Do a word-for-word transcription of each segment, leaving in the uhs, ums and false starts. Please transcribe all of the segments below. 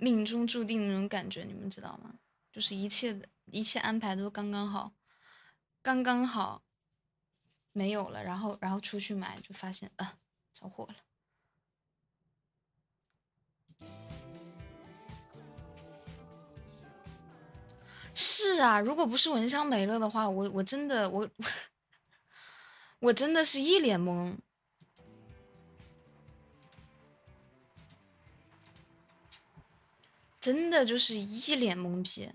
命中注定那种感觉，你们知道吗？就是一切的一切安排都刚刚好，刚刚好没有了，然后然后出去买就发现啊着火了。是啊，如果不是蚊香没了的话，我我真的我我我真的是一脸懵。真的就是一脸懵逼，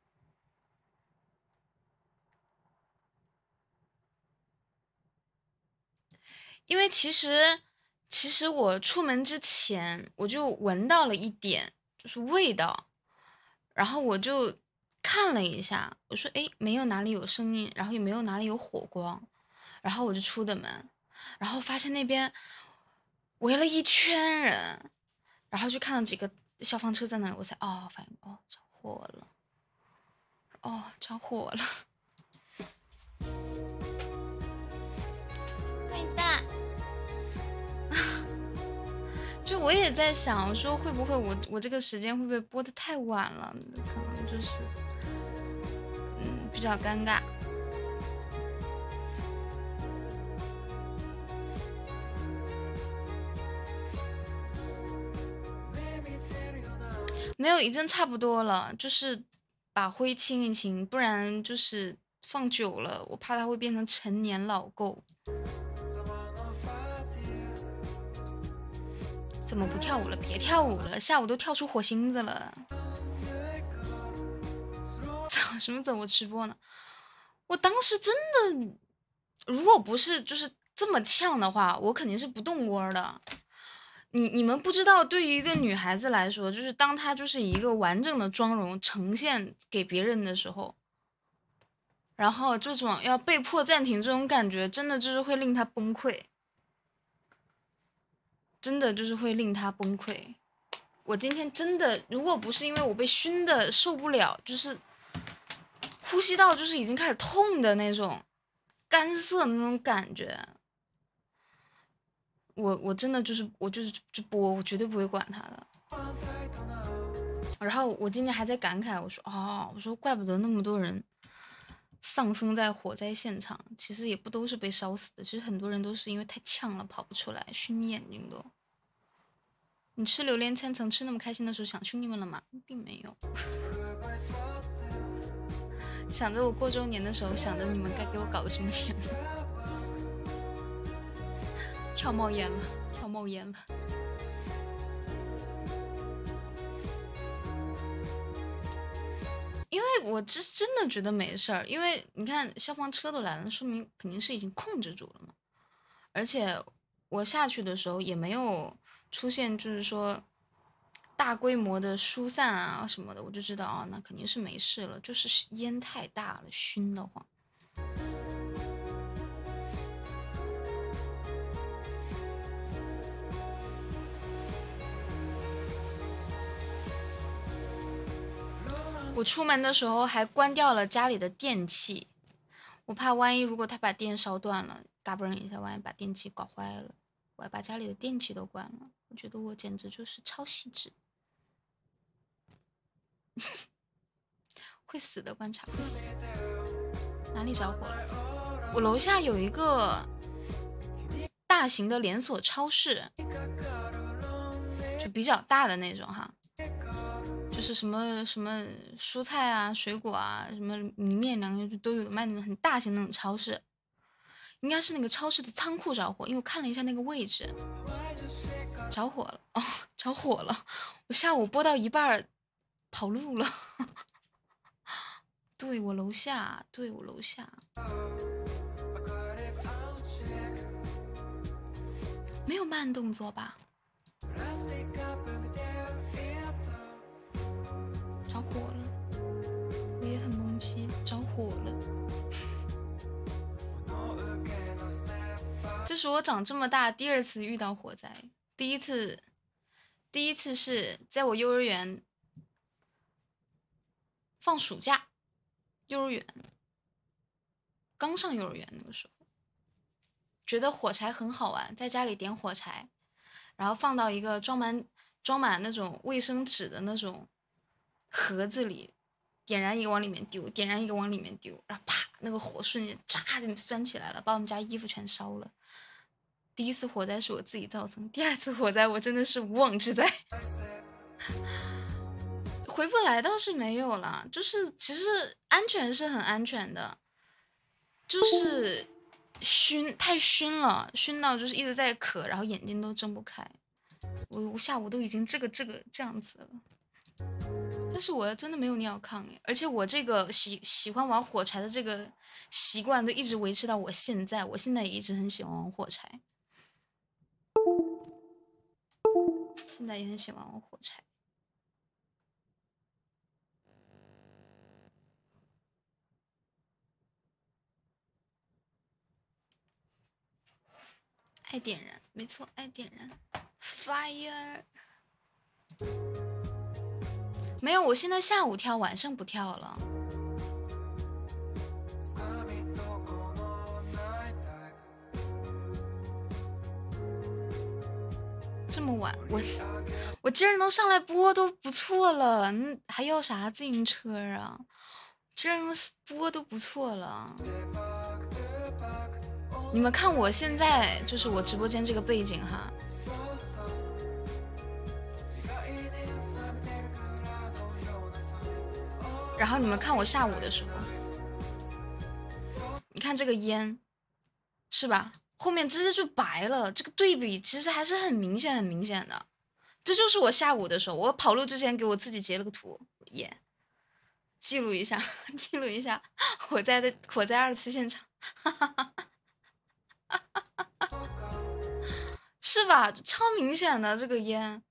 因为其实其实我出门之前我就闻到了一点就是味道，然后我就看了一下，我说诶没有哪里有声音，然后也没有哪里有火光，然后我就出的门，然后发现那边围了一圈人，然后就看到几个消防车在那里，我才哦反应哦着火了，哦着火了。欢迎蛋。就我也在想，我说会不会我我这个时间会不会播的太晚了，可能就是嗯比较尴尬。没有，已经差不多了，就是把灰清一清，不然就是放久了，我怕它会变成陈年老垢。怎么不跳舞了？别跳舞了，下午都跳出火星子了。早什么走我直播呢？我当时真的，如果不是就是这么呛的话，我肯定是不动窝的。你你们不知道，对于一个女孩子来说，就是当她就是以一个完整的妆容呈现给别人的时候，然后这种要被迫暂停这种感觉，真的就是会令她崩溃，真的就是会令她崩溃。我今天真的，如果不是因为我被熏的受不了，就是呼吸道就是已经开始痛的那种干涩的那种感觉，我我真的就是我就是就播，我绝对不会管他的。然后我今天还在感慨，我说哦，我说怪不得那么多人丧生在火灾现场，其实也不都是被烧死的，其实很多人都是因为太呛了跑不出来，熏眼睛都。你吃榴莲千层吃那么开心的时候，想兄弟们了吗？并没有。想着我过周年的时候，想着你们该给我搞个什么节目。跳冒烟了，跳冒烟了。因为我这真的觉得没事儿，因为你看消防车都来了，说明肯定是已经控制住了嘛。而且我下去的时候也没有出现，就是说大规模的疏散啊什么的，我就知道啊，那肯定是没事了，就是烟太大了，熏得慌。我出门的时候还关掉了家里的电器，我怕万一如果他把电烧断了，嘎嘣一下，万一把电器搞坏了，我还把家里的电器都关了。我觉得我简直就是超细致。会死的，观察会死。哪里着火了？我楼下有一个大型的连锁超市，就比较大的那种哈。就是什么什么蔬菜啊、水果啊、什么米面粮就都有卖，那种很大型那种超市。应该是那个超市的仓库着火，因为我看了一下那个位置，着火了哦，着火了！我下午播到一半跑路了。对我楼下，对我楼下，没有慢动作吧？着火了，我也很懵逼，着火了。这是我长这么大第二次遇到火灾，第一次，第一次是在我幼儿园放暑假，幼儿园刚上幼儿园那个时候，觉得火柴很好玩，在家里点火柴，然后放到一个装满装满那种卫生纸的那种盒子里，点燃一个往里面丢，点燃一个往里面丢，然后啪，那个火瞬间嚓就钻起来了，把我们家衣服全烧了。第一次火灾是我自己造成，第二次火灾我真的是无妄之灾。回不来倒是没有了，就是其实安全是很安全的，就是熏太熏了，熏到就是一直在咳，然后眼睛都睁不开。我我下午都已经这个这个这样子了，但是我真的没有尿炕耶，而且我这个喜喜欢玩火柴的这个习惯都一直维持到我现在，我现在也一直很喜欢玩火柴。现在也很喜欢玩火柴。爱点燃，没错，爱点燃 ，fire。没有，我现在下午跳，晚上不跳了。这么晚，我我今儿能上来播都不错了，嗯，还要啥自行车啊？今儿能播都不错了。你们看我现在就是我直播间这个背景哈，然后你们看我下午的时候，你看这个烟，是吧？后面直接就白了，这个对比其实还是很明显很明显的。这就是我下午的时候，我跑路之前给我自己截了个图，耶，记录一下，记录一下火灾的火灾二次现场，是吧？超明显的这个烟。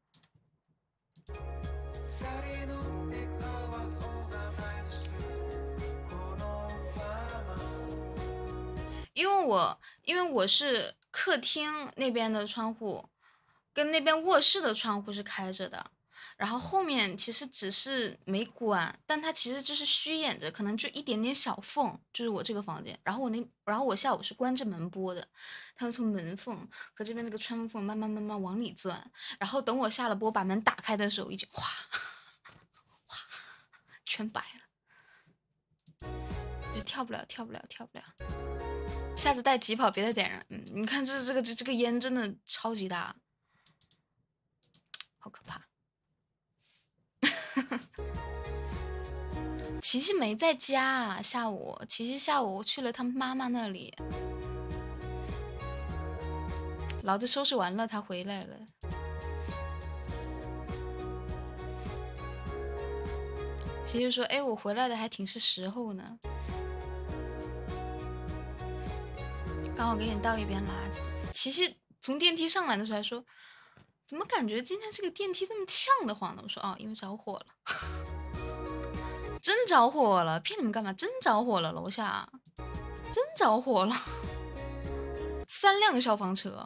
因为我因为我是客厅那边的窗户跟那边卧室的窗户是开着的，然后后面其实只是没关，但它其实就是虚掩着，可能就一点点小缝，就是我这个房间。然后我那然后我下午是关着门播的，它从门缝和这边那个窗缝慢慢慢慢往里钻，然后等我下了播把门打开的时候，已经哗哗全白了，就跳不了跳不了跳不了。下次带疾跑别再点燃，嗯，你看这这个这这个烟真的超级大，好可怕。琪琪没在家啊，下午琪琪下午去了他妈妈那里，老子收拾完了，他回来了。琪琪说：“哎，我回来的还挺是时候呢。”刚好给你倒一边垃圾。琪琪从电梯上来的时候还说：“怎么感觉今天这个电梯这么呛得慌呢？”我说：“哦，因为着火了，真着火了，骗你们干嘛？真着火了，楼下真着火了，三辆消防车，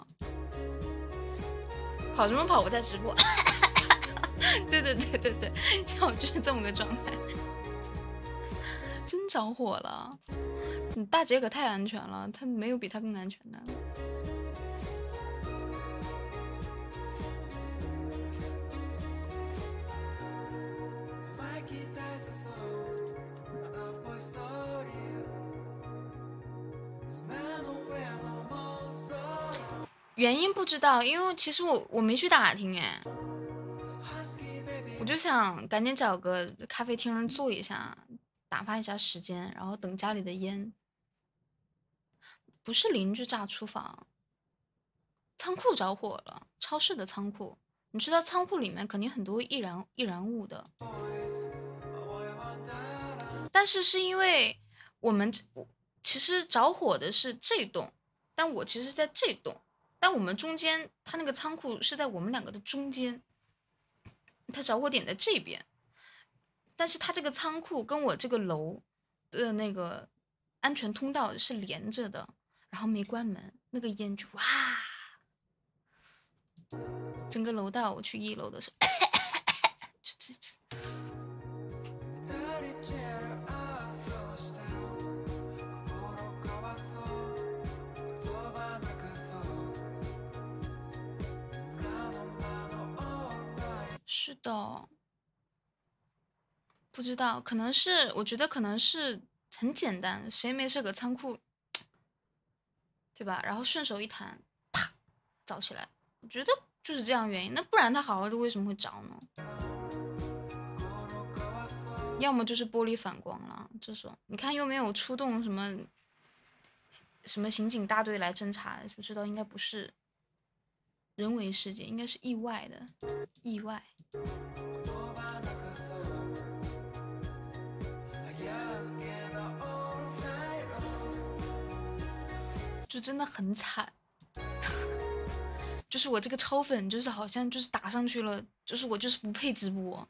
跑什么跑？我在直播。对对对对对，像我就是这么个状态，真着火了。你大姐可太安全了，她没有比她更安全的。”原因不知道，因为其实我我没去打听哎，我就想赶紧找个咖啡厅坐一下，打发一下时间，然后等家里的烟。不是邻居炸厨房，仓库着火了，超市的仓库。你知道仓库里面肯定很多易燃易燃物的，但是是因为我们其实着火的是这栋，但我其实在这栋。但我们中间，它那个仓库是在我们两个的中间，它着火点在这边，但是它这个仓库跟我这个楼的那个安全通道是连着的，然后没关门，那个烟就哇，整个楼道我去一楼的时候，就这这。 的，不知道，可能是我觉得可能是很简单，谁没事搁仓库，对吧？然后顺手一弹，啪，着起来。我觉得就是这样原因，那不然他好好的为什么会着呢？要么就是玻璃反光了，这种你看又没有出动什么什么刑警大队来侦查，就知道应该不是人为事件，应该是意外的意外。就真的很惨。就是我这个超粉，就是好像就是打上去了，就是我就是不配直播。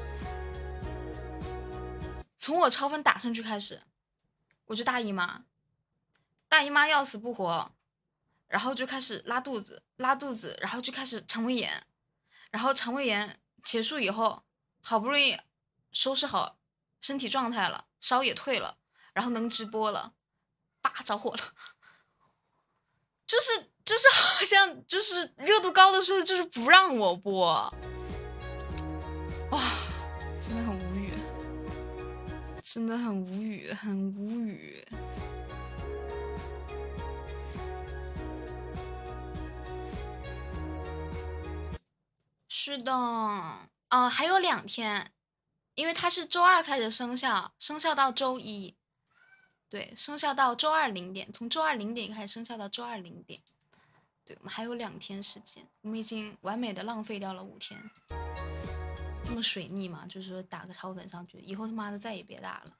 从我超粉打上去开始，我就大姨妈，大姨妈要死不活，然后就开始拉肚子，拉肚子，然后就开始肠胃炎，然后肠胃炎结束以后，好不容易收拾好身体状态了，烧也退了，然后能直播了，叭着火了，就是就是好像就是热度高的时候就是不让我播，哇，真的很无语，真的很无语，很无语。是的，啊，还有两天，因为它是周二开始生效，生效到周一，对，生效到周二零点，从周二零点开始生效到周二零点，对，我们还有两天时间，我们已经完美的浪费掉了五天，这么水逆嘛，就是说打个超粉上去，以后他妈的再也别打了，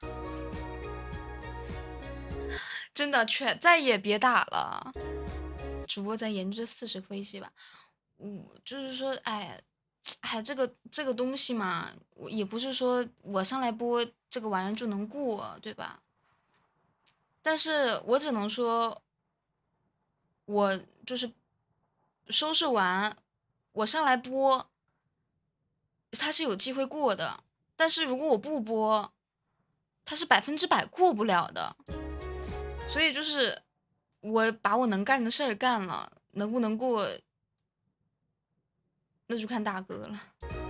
真的全再也别打了，主播在研究这四十个飞机吧，我就是说，哎。哎，这个这个东西嘛，我也不是说我上来播这个玩意儿就能过，对吧？但是我只能说，我就是收拾完，我上来播，它是有机会过的。但是如果我不播，它是百分之百过不了的。所以就是我把我能干的事儿干了，能不能过，那就看大哥了。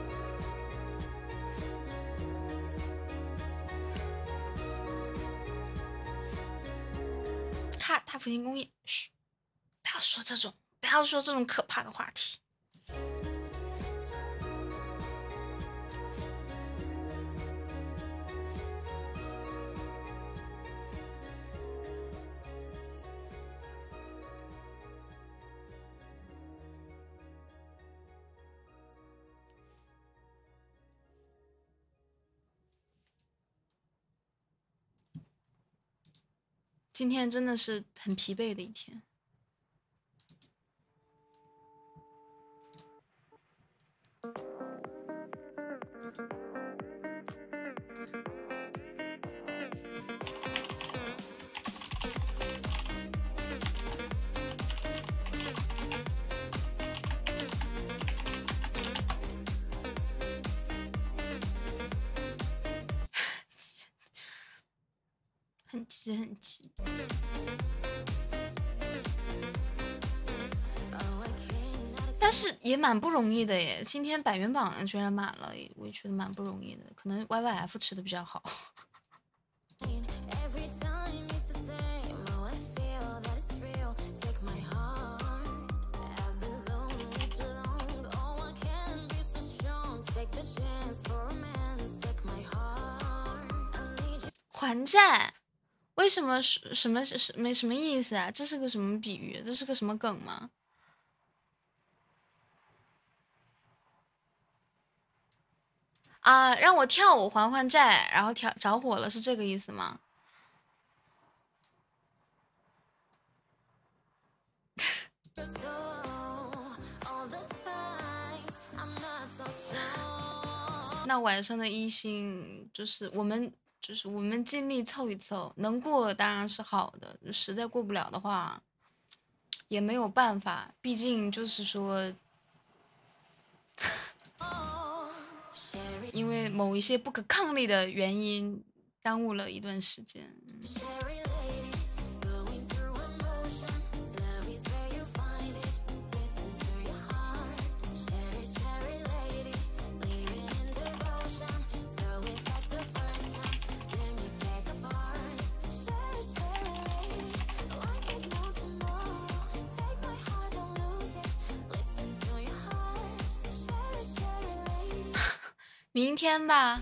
大大复兴工业，嘘，不要说这种，不要说这种可怕的话题。今天真的是很疲惫的一天。很急很急。但是也蛮不容易的耶，今天百元榜居然满了，我也觉得蛮不容易的，可能 Y Y F 吃的比较好。还债？为什么什什么什没什么意思啊？这是个什么比喻？这是个什么梗吗？啊，让我跳舞还还债，然后跳着火了，是这个意思吗？那晚上的一星就是我们，就是我们尽力凑一凑，能过当然是好的，实在过不了的话，也没有办法，毕竟就是说。因为某一些不可抗力的原因，耽误了一段时间。 明天吧。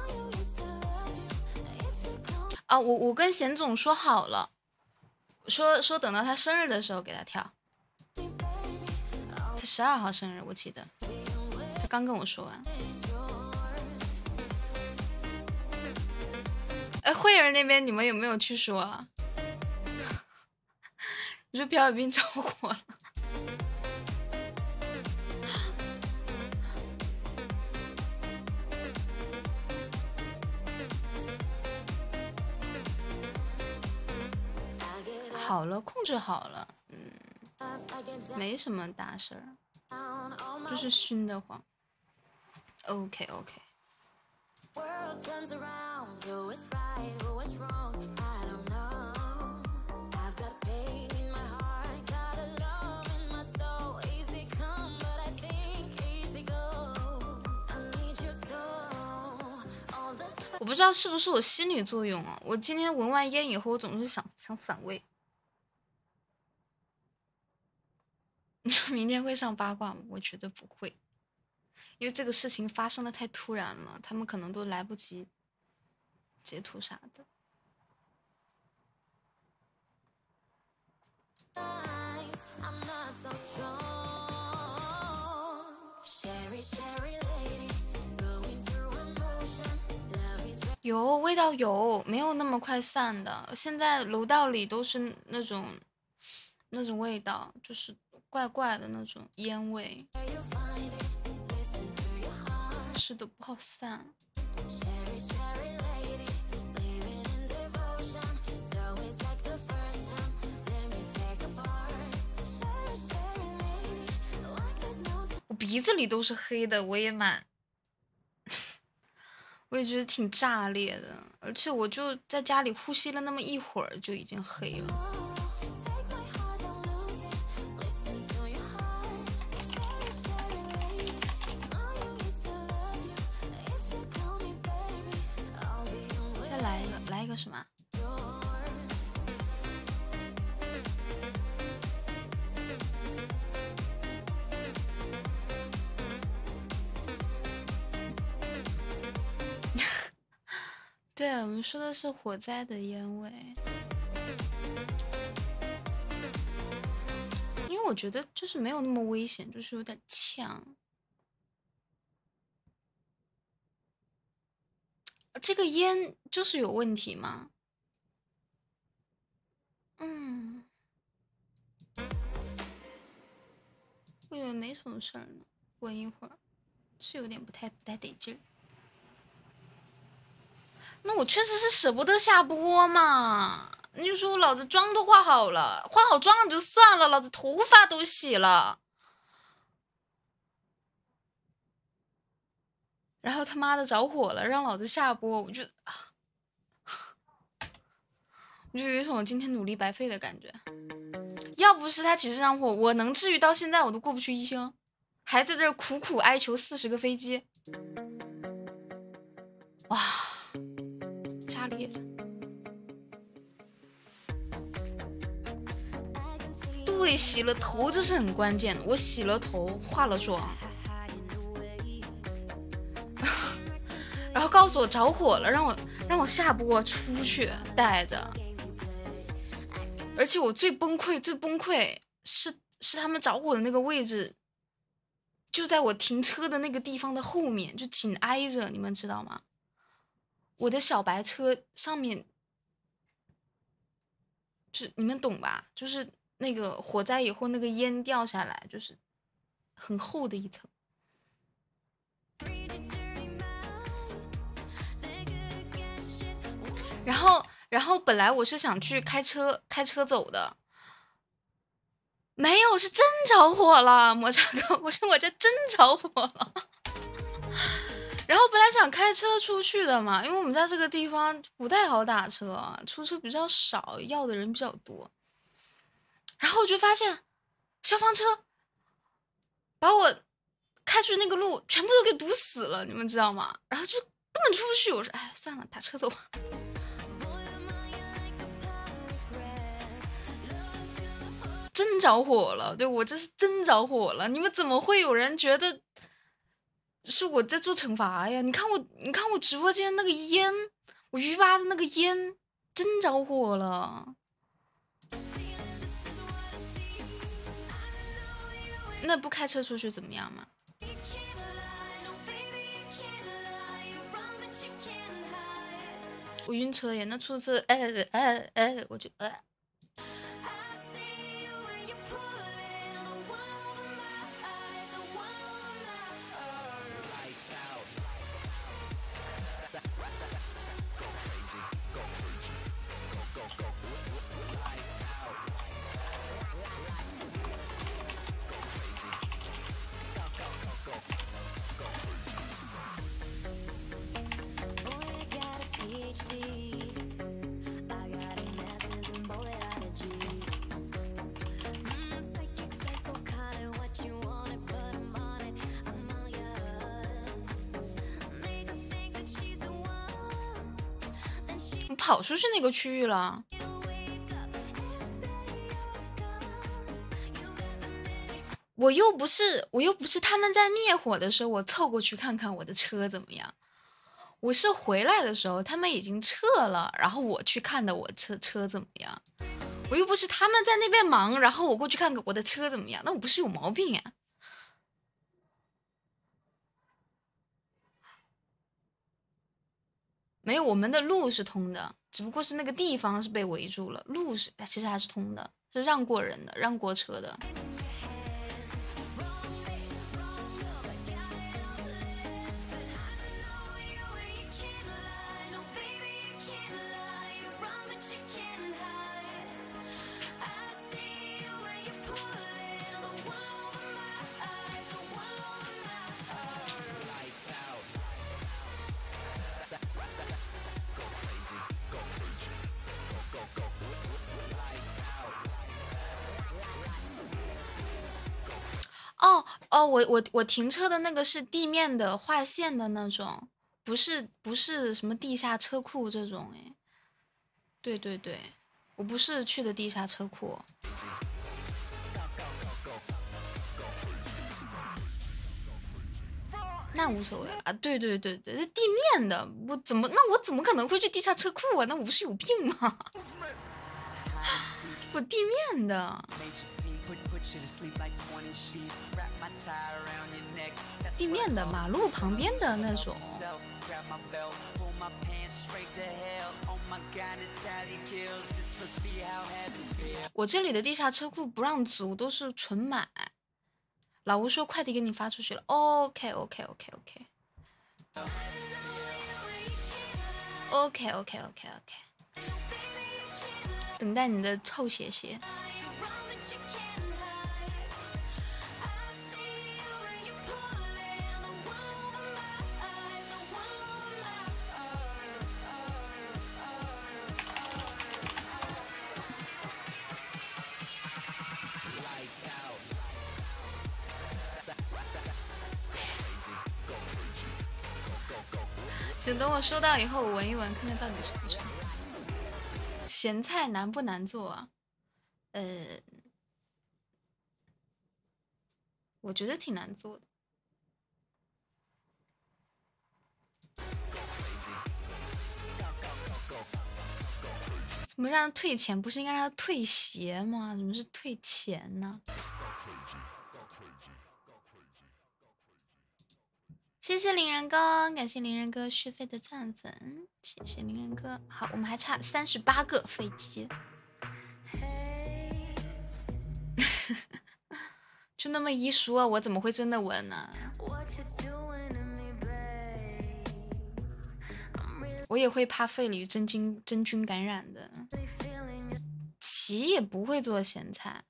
啊，我我跟贤总说好了，说说等到他生日的时候给他跳。他十二号生日，我记得，他刚跟我说完。哎，慧儿那边你们有没有去说啊？你说朴小兵着火了。好了，控制好了，嗯，没什么大事儿，就是熏得慌。OK OK。我不知道是不是我心理作用啊，我今天闻完烟以后，我总是想想反胃。你说明天会上八卦吗？我觉得不会，因为这个事情发生的太突然了，他们可能都来不及截图啥的。有味道有，没有那么快散的。现在楼道里都是那种那种味道，就是怪怪的那种烟味，是的，不好散。我鼻子里都是黑的，我也蛮。我也觉得挺炸裂的，而且我就在家里呼吸了那么一会儿，就已经黑了。再来一个，来一个什么？对，我们说的是火灾的烟味，因为我觉得就是没有那么危险，就是有点呛。这个烟就是有问题吗？嗯，我以为没什么事儿呢，闻一会儿是有点不太不太得劲儿。那我确实是舍不得下播嘛，你就说我老子妆都化好了，化好妆就算了，老子头发都洗了，然后他妈的着火了，让老子下播，我就啊，我就有一种今天努力白费的感觉。要不是他起这场火，我能至于到现在我都过不去一星，还在这儿苦苦哀求四十个飞机，哇！炸裂了！对，洗了头这是很关键的。我洗了头，化了妆，然后告诉我着火了，让我让我下播出去带着。而且我最崩溃、最崩溃是是他们着火的那个位置，就在我停车的那个地方的后面，就紧挨着，你们知道吗？我的小白车上面，就你们懂吧？就是那个火灾以后，那个烟掉下来，就是很厚的一层。然后，然后本来我是想去开车开车走的，没有，是真着火了，摩擦哥，我说我这真着火了。然后本来想开车出去的嘛，因为我们在这个地方不太好打车，出车比较少，要的人比较多。然后我就发现消防车把我开出去那个路全部都给堵死了，你们知道吗？然后就根本出不去。我说，哎，算了，打车走吧。真着火了，对，我这是真着火了。你们怎么会有人觉得是我在做惩罚呀！你看我，你看我直播间那个烟，我鱼吧的那个烟真着火了。那不开车出去怎么样嘛？我晕车耶，那出租车，哎哎哎，我就哎。跑出去那个区域了，我又不是我又不是他们在灭火的时候，我凑过去看看我的车怎么样。我是回来的时候，他们已经撤了，然后我去看的我车车怎么样。我又不是他们在那边忙，然后我过去看看我的车怎么样，那我不是有毛病呀？没有，我们的路是通的，只不过是那个地方是被围住了，路是其实还是通的，是让过人的，让过车的。哦哦，我我我停车的那个是地面的划线的那种，不是不是什么地下车库这种哎。对对对，我不是去的地下车库。那无所谓啊，对对对对，是地面的，我怎么那我怎么可能会去地下车库啊？那我不是有病吗？我地面的。地面的，马路旁边的那种。我这里的地下车库不让租，都是纯买。老吴说快递给你发出去了 ，OK OK OK OK OK OK OK OK， 等待你的臭鞋鞋。请等我收到以后，我闻一闻，看看到底纯不纯。咸菜难不难做啊？呃，我觉得挺难做的。怎么让他退钱？不是应该让他退鞋吗？怎么是退钱呢？谢谢林人哥，感谢林人哥续费的赞粉，谢谢林人哥。好，我们还差三十八个飞机，就那么一说，我怎么会真的闻呢？我也会怕肺里真菌真菌感染的。齐也不会做咸菜。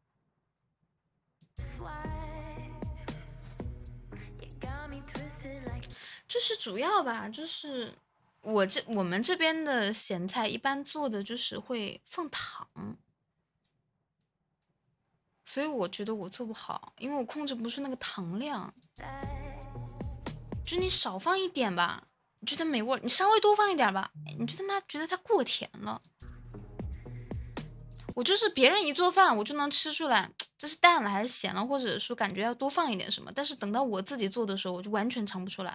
就是主要吧，就是我这我们这边的咸菜一般做的就是会放糖，所以我觉得我做不好，因为我控制不住那个糖量。就你少放一点吧，你觉得没味儿；你稍微多放一点吧，你就他妈觉得它过甜了。我就是别人一做饭，我就能吃出来这是淡了还是咸了，或者说感觉要多放一点什么。但是等到我自己做的时候，我就完全尝不出来。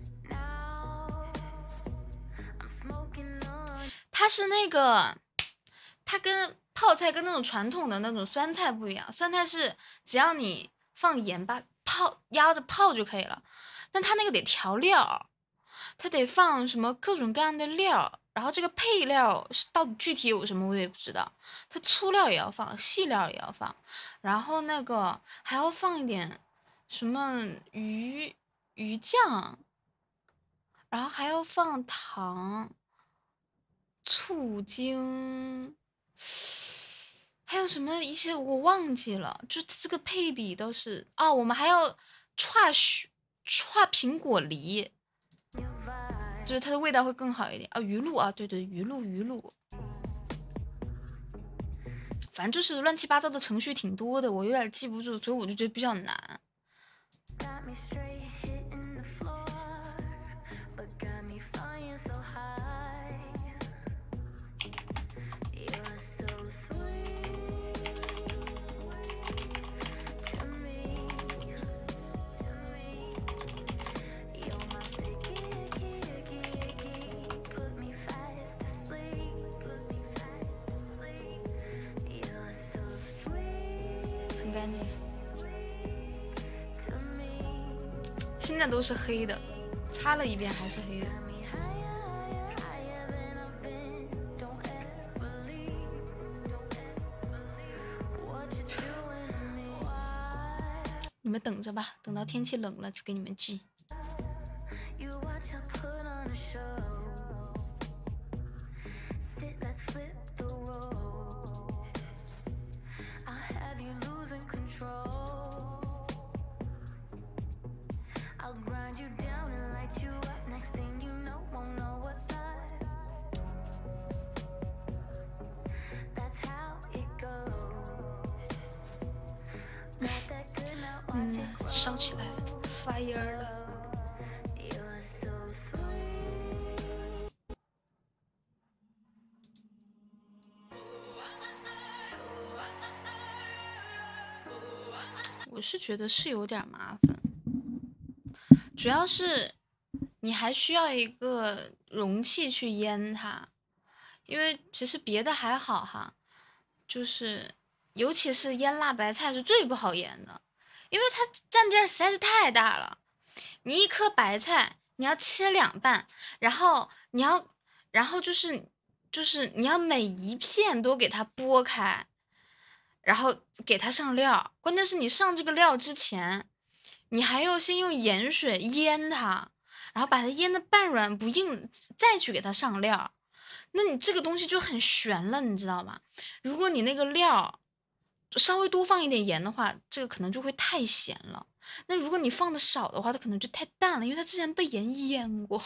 它是那个，它跟泡菜跟那种传统的那种酸菜不一样，酸菜是只要你放盐巴泡压着泡就可以了，但它那个得调料，它得放什么各种各样的料，然后这个配料是到底具体有什么我也不知道，它粗料也要放，细料也要放，然后那个还要放一点什么鱼鱼酱，然后还要放糖。醋精，还有什么一些我忘记了，就这个配比都是哦。我们还要串许串苹果梨，就是它的味道会更好一点啊。鱼露啊，对对，鱼露鱼露，反正就是乱七八糟的程序挺多的，我有点记不住，所以我就觉得比较难。干净，现在都是黑的，擦了一遍还是黑的。你们等着吧，等到天气冷了就给你们寄。嗯，烧起来了，发烟了。我是觉得是有点麻烦，主要是你还需要一个容器去腌它，因为其实别的还好哈，就是尤其是腌辣白菜是最不好腌的，因为它占地儿实在是太大了。你一颗白菜你要切两半，然后你要，然后就是就是你要每一片都给它剥开，然后给它上料。关键是你上这个料之前，你还要先用盐水腌它，然后把它腌的半软不硬，再去给它上料。那你这个东西就很悬了，你知道吗？如果你那个料稍微多放一点盐的话，这个可能就会太咸了。那如果你放的少的话，它可能就太淡了，因为它之前被盐腌过，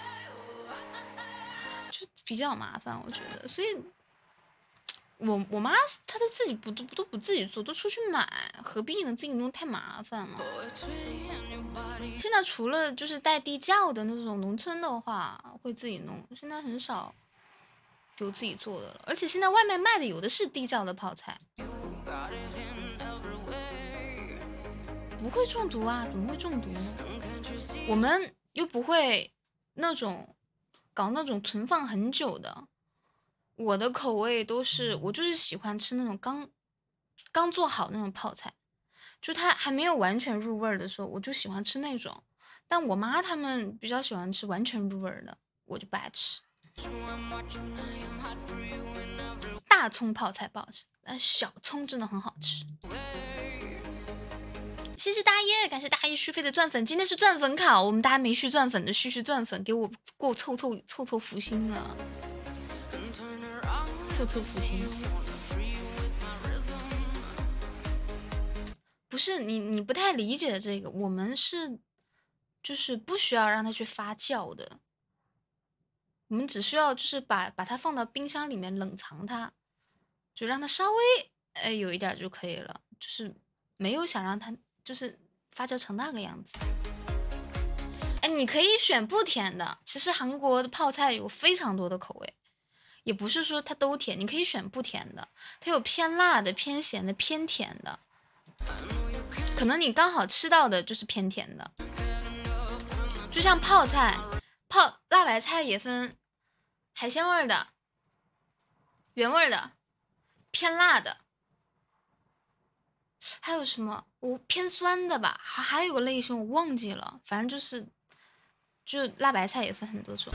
就比较麻烦，我觉得。所以，我我妈她都自己不都都不自己做，都出去买，何必呢？自己弄太麻烦了。现在除了就是带地窖的那种农村的话，会自己弄，现在很少有自己做的了。而且现在外面卖的有的是地窖的泡菜。不会中毒啊，怎么会中毒呢？我们又不会那种搞那种存放很久的。我的口味都是，我就是喜欢吃那种刚刚做好那种泡菜，就它还没有完全入味的时候，我就喜欢吃那种。但我妈他们比较喜欢吃完全入味的，我就不爱吃。大葱泡菜不好吃，但小葱真的很好吃。谢谢大爷，感谢大爷续费的钻粉，今天是钻粉卡，我们大家没续钻粉的续续钻粉，给我给我凑凑凑凑福星了，凑凑福星。不是你你不太理解这个，我们是就是不需要让它去发酵的，我们只需要就是把把它放到冰箱里面冷藏它，就让它稍微哎有一点就可以了，就是没有想让它就是发酵成那个样子。哎，你可以选不甜的，其实韩国的泡菜有非常多的口味，也不是说它都甜，你可以选不甜的，它有偏辣的、偏咸的、偏甜的， 可能你刚好吃到的就是偏甜的。就像泡菜，泡辣白菜也分海鲜味的、原味的、偏辣的，还有什么我偏酸的吧？还还有个类型我忘记了，反正就是，就辣白菜也分很多种。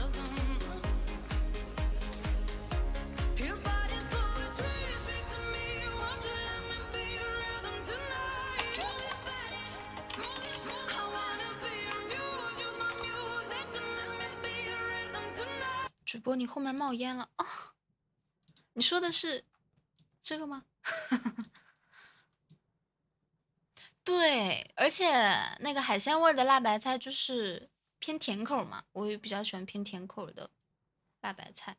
主播，你后面冒烟了哦！你说的是这个吗？对，而且那个海鲜味的辣白菜就是偏甜口嘛，我也比较喜欢偏甜口的辣白菜。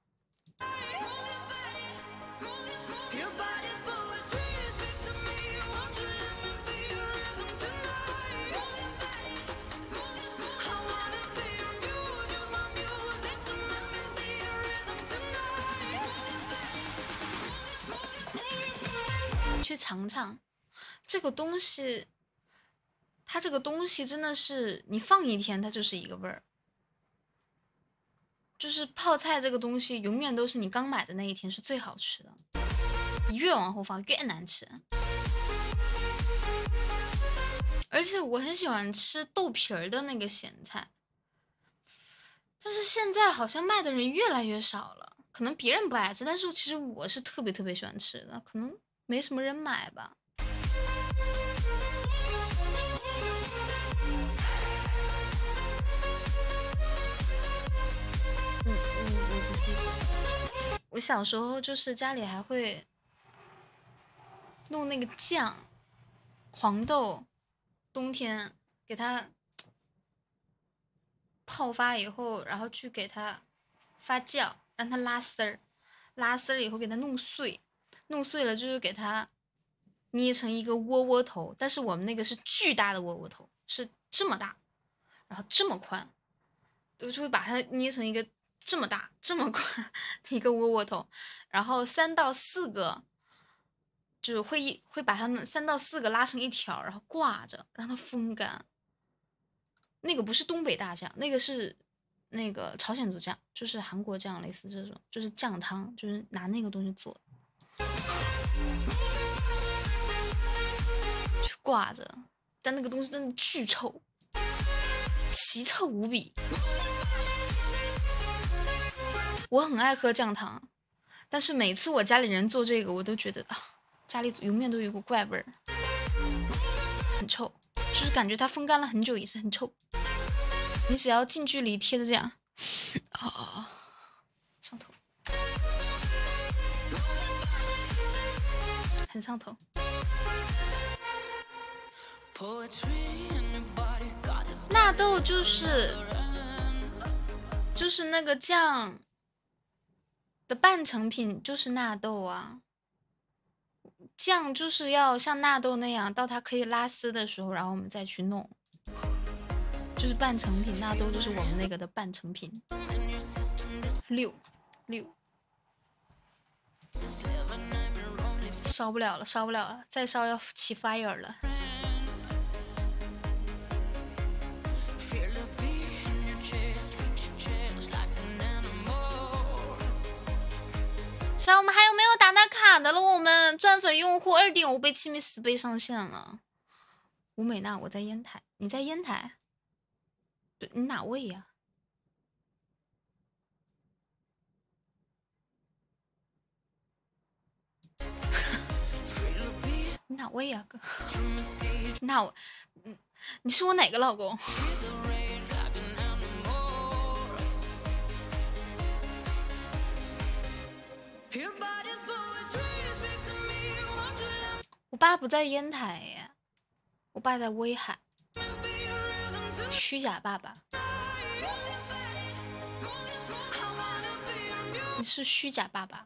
去尝尝这个东西，它这个东西真的是你放一天它就是一个味儿。就是泡菜这个东西永远都是你刚买的那一天是最好吃的，你越往后放越难吃。而且我很喜欢吃豆皮儿的那个咸菜，但是现在好像卖的人越来越少了，可能别人不爱吃，但是其实我是特别特别喜欢吃的，可能没什么人买吧。嗯嗯，我不是，我小时候就是家里还会弄那个酱，黄豆，冬天给它泡发以后，然后去给它发酵，让它拉丝儿，拉丝儿以后给它弄碎，弄碎了就是给它捏成一个窝窝头，但是我们那个是巨大的窝窝头，是这么大，然后这么宽，我就会把它捏成一个这么大这么宽的一个窝窝头，然后三到四个，就是会一会把它们三到四个拉成一条，然后挂着让它风干。那个不是东北大酱，那个是那个朝鲜族酱，就是韩国酱，类似这种，就是酱汤，就是拿那个东西做的，去挂着，但那个东西真的巨臭，奇臭无比。我很爱喝酱汤，但是每次我家里人做这个，我都觉得啊，家里永远都有一股怪味儿，很臭，就是感觉它风干了很久也是很臭。你只要近距离贴着这样，啊、哦，上头，很上头。纳豆就是就是那个酱的半成品，就是纳豆啊。酱就是要像纳豆那样，到它可以拉丝的时候，然后我们再去弄。就是半成品，纳豆就是我们那个的半成品。六六，烧不了了，烧不了了，再烧要起 fire 了。小我们还有没有打打卡的了？我们钻粉用户二点五倍亲密死倍上线了。吴美娜，我在烟台，你在烟台？对，你哪位呀？你哪位呀，哥？那我，嗯，你是我哪个老公？我爸不在烟台耶，我爸在威海。虚假爸爸，你是虚假爸爸。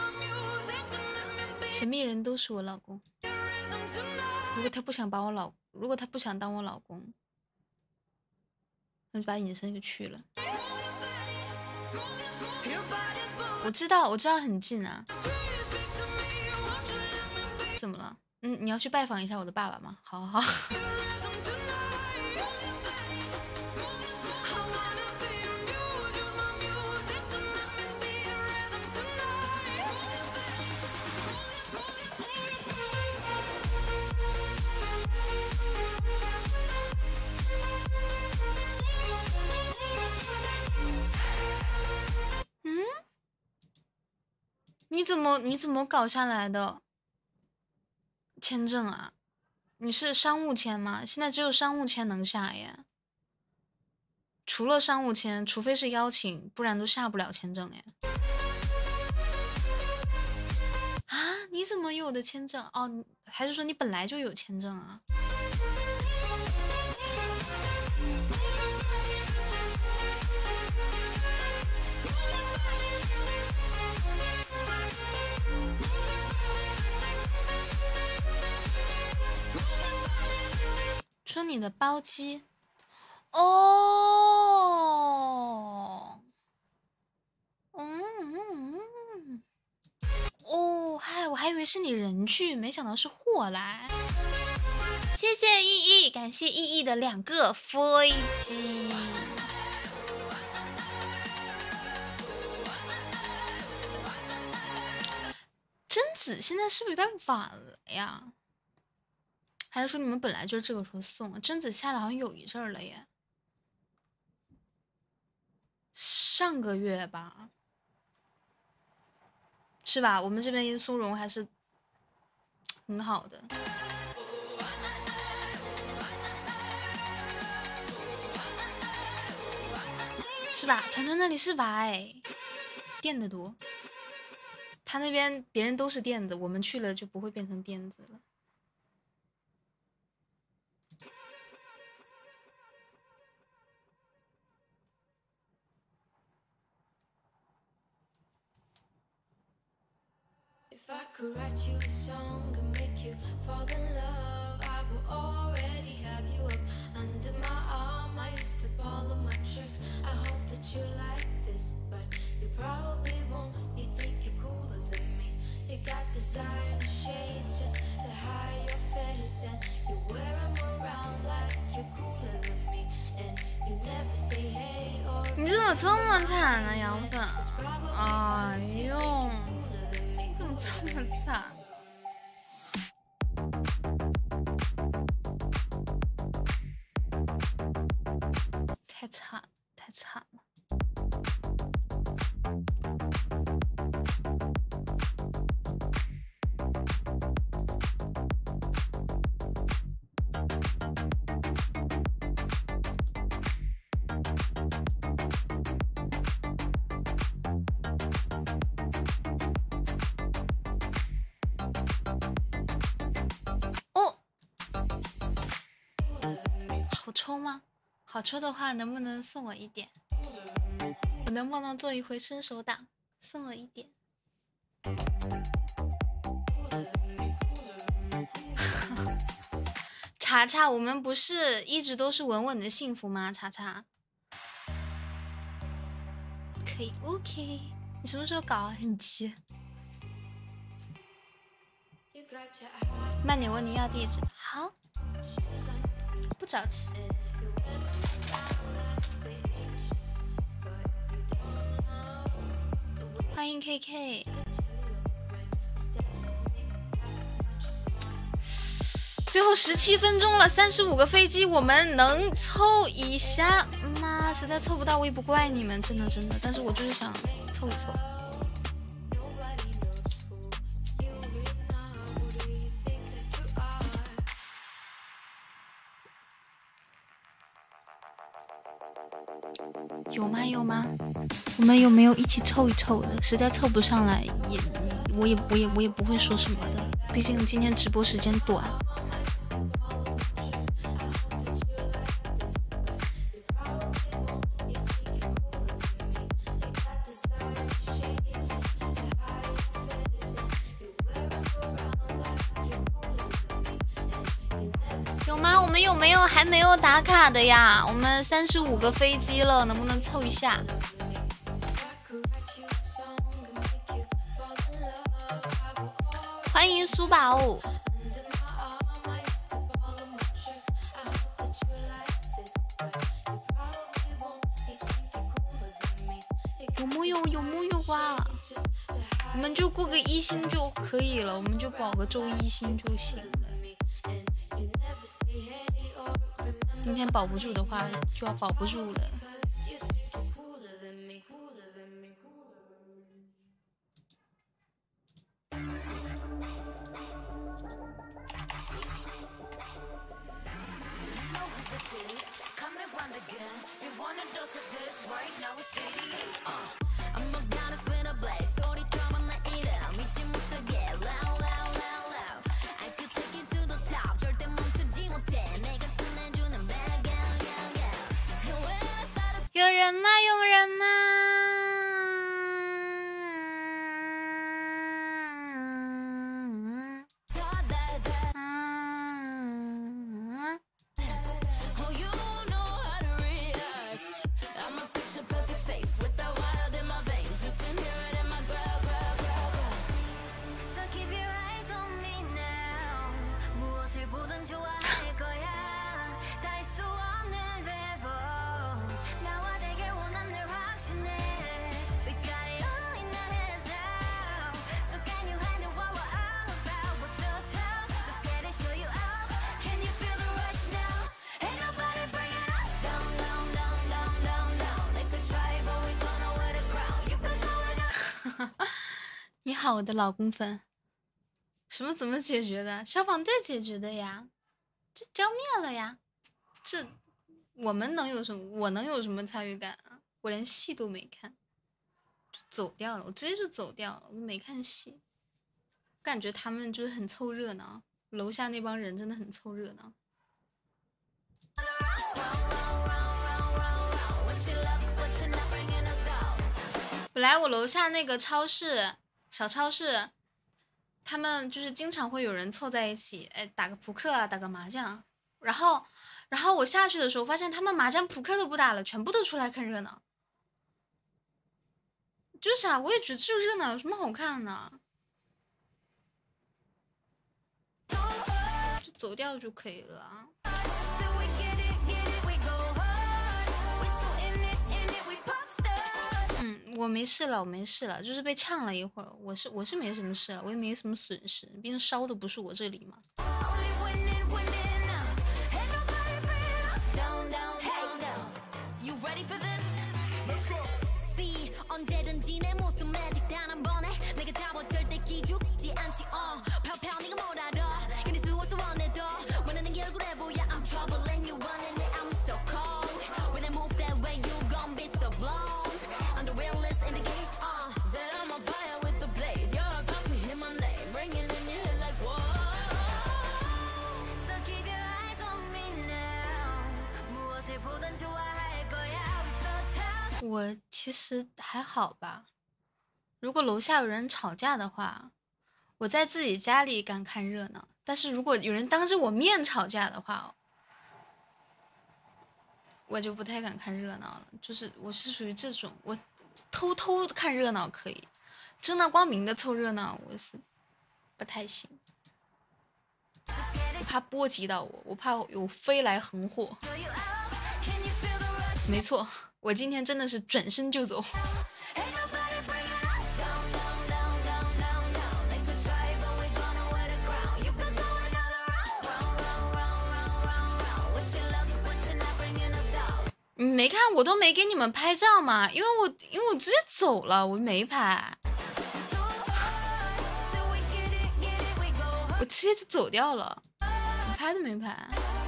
神秘人都是我老公。如果他不想把我老，如果他不想当我老公，那就把隐身给去了。我知道，我知道很近啊。怎么了？嗯， 你要去拜访一下我的爸爸吗？好好好。嗯？你怎么你怎么搞下来的？签证啊？你是商务签吗？现在只有商务签能下耶。除了商务签，除非是邀请，不然都下不了签证哎。啊？你怎么有我的签证？哦，还是说你本来就有签证啊？说你的包机。哦，嗯嗯嗯，哦，嗨，我还以为是你人去，没想到是货来。谢谢依依，感谢依依的两个飞机。贞子现在是不是有点晚了呀？还是说你们本来就这个时候送？贞子下来好像有一阵儿了耶。上个月吧，是吧？我们这边松茸还是很好的，是吧？团团那里是吧？哎，电的多，他那边别人都是电子，我们去了就不会变成电子了。If I could write you a song and make you fall in love, I would already have you up under my arm. I used to follow my tricks. I hope that you like this, but you probably won't. You think you're cooler than me. You got designer shades just to hide your face, and you wear them around like you're cooler than me. And you never say hey or. 你怎么这么惨呢，杨粉？哎呦！这么惨，太惨，太惨了。好抽吗？好抽的话，能不能送我一点？我能不能做一回伸手党？送我一点。查查，我们不是一直都是稳稳的幸福吗？查查，可以 ，OK。你什么时候搞啊？很急。慢点问你要地址，好。不着急。欢迎 K K。最后十七分钟了，三十五个飞机，我们能凑一下吗？实在凑不到，我也不怪你们，真的真的。但是我就是想凑一凑。有吗？有吗？我们有没有一起凑一凑的？实在凑不上来，也我也我也我也不会说什么的，毕竟今天直播时间短。有吗？我们有没有还没有打卡的呀？我们三十五个飞机了，能不能凑一下？欢迎苏宝。 有木有有木有啊？我们就过个一星就可以了，我们就保个周一星就行了。今天保不住的话，就要保不住了。有人吗？有人吗？嗯。你好，我的老公粉。什么怎么解决的？消防队解决的呀，这浇灭了呀。这我们能有什么？我能有什么参与感啊？我连戏都没看，就走掉了。我直接就走掉了，我都没看戏。感觉他们就是很凑热闹，楼下那帮人真的很凑热闹。本来我楼下那个超市，小超市，他们就是经常会有人凑在一起，哎，打个扑克啊，打个麻将。然后，然后我下去的时候，发现他们麻将、扑克都不打了，全部都出来看热闹。就是啊，我也觉得这热闹有什么好看的呢？就走掉就可以了啊。嗯，我没事了，我没事了，就是被呛了一会儿，我是我是没什么事了，我也没什么损失，毕竟烧的不是我这里嘛。我其实还好吧，如果楼下有人吵架的话，我在自己家里敢看热闹，但是如果有人当着我面吵架的话，我就不太敢看热闹了。就是我是属于这种，我偷偷看热闹可以，正大光明的凑热闹我是不太行，我怕波及到我，我怕有飞来横祸。没错，我今天真的是转身就走。你没看我都没给你们拍照嘛，因为我因为我直接走了，我没拍，我直接就走掉了，我拍都没拍。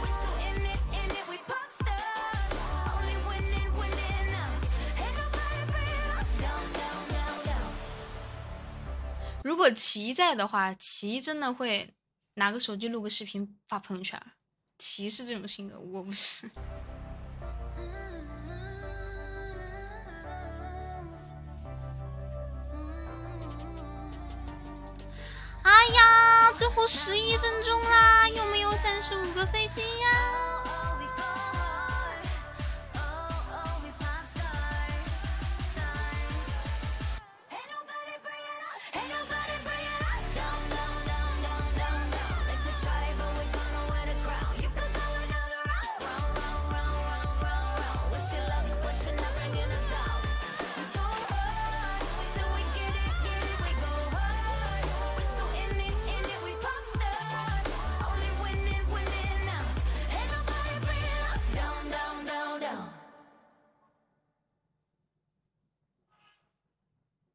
如果齐在的话，齐真的会拿个手机录个视频发朋友圈。齐是这种性格，我不是。哎呀，最后十一分钟啦，有没有三十五个飞机呀？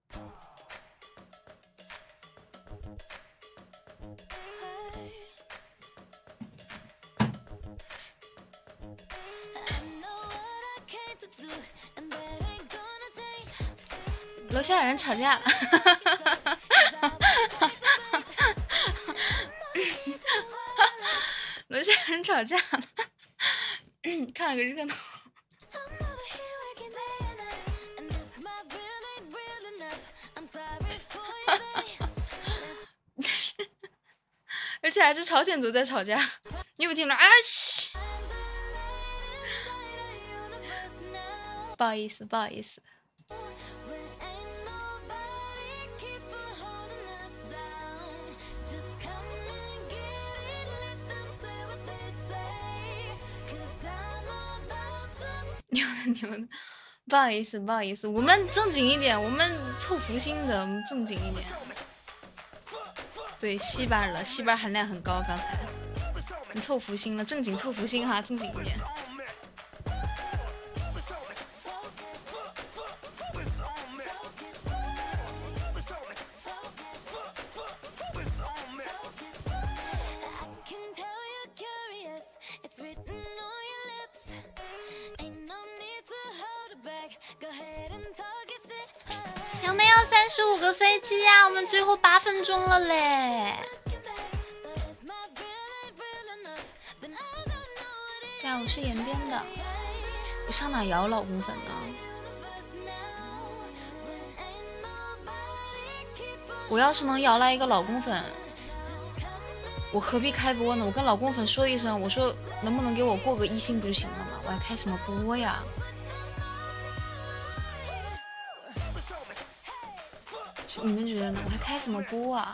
楼下有人吵架了。楼下有人吵架了。看了个热闹。而且还是朝鲜族在吵架，你有听到？啊西！不好意思，不好意思。牛的牛的，不好意思不好意思，我们正经一点，我们凑福星的，我们正经一点。对，西巴了，西巴含量很高，刚才你凑福星了，正经凑福星哈，正经一点。有没有三十五个飞机呀？我们最后八分钟了嘞！对啊，我是延边的，我上哪摇老公粉呢？我要是能摇来一个老公粉，我何必开播呢？我跟老公粉说一声，我说能不能给我过个一星不就行了吗？我还开什么播呀？你们觉得呢？我还开什么播啊？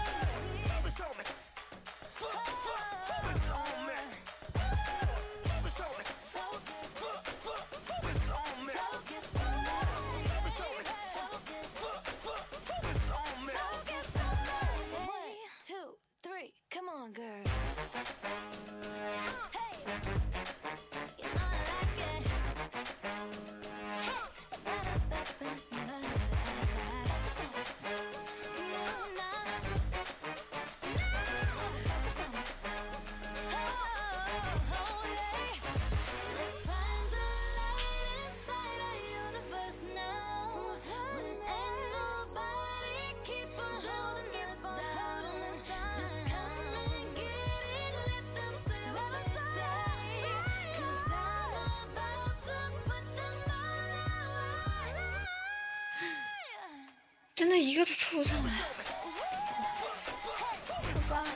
真的一个都凑不上来。好吧，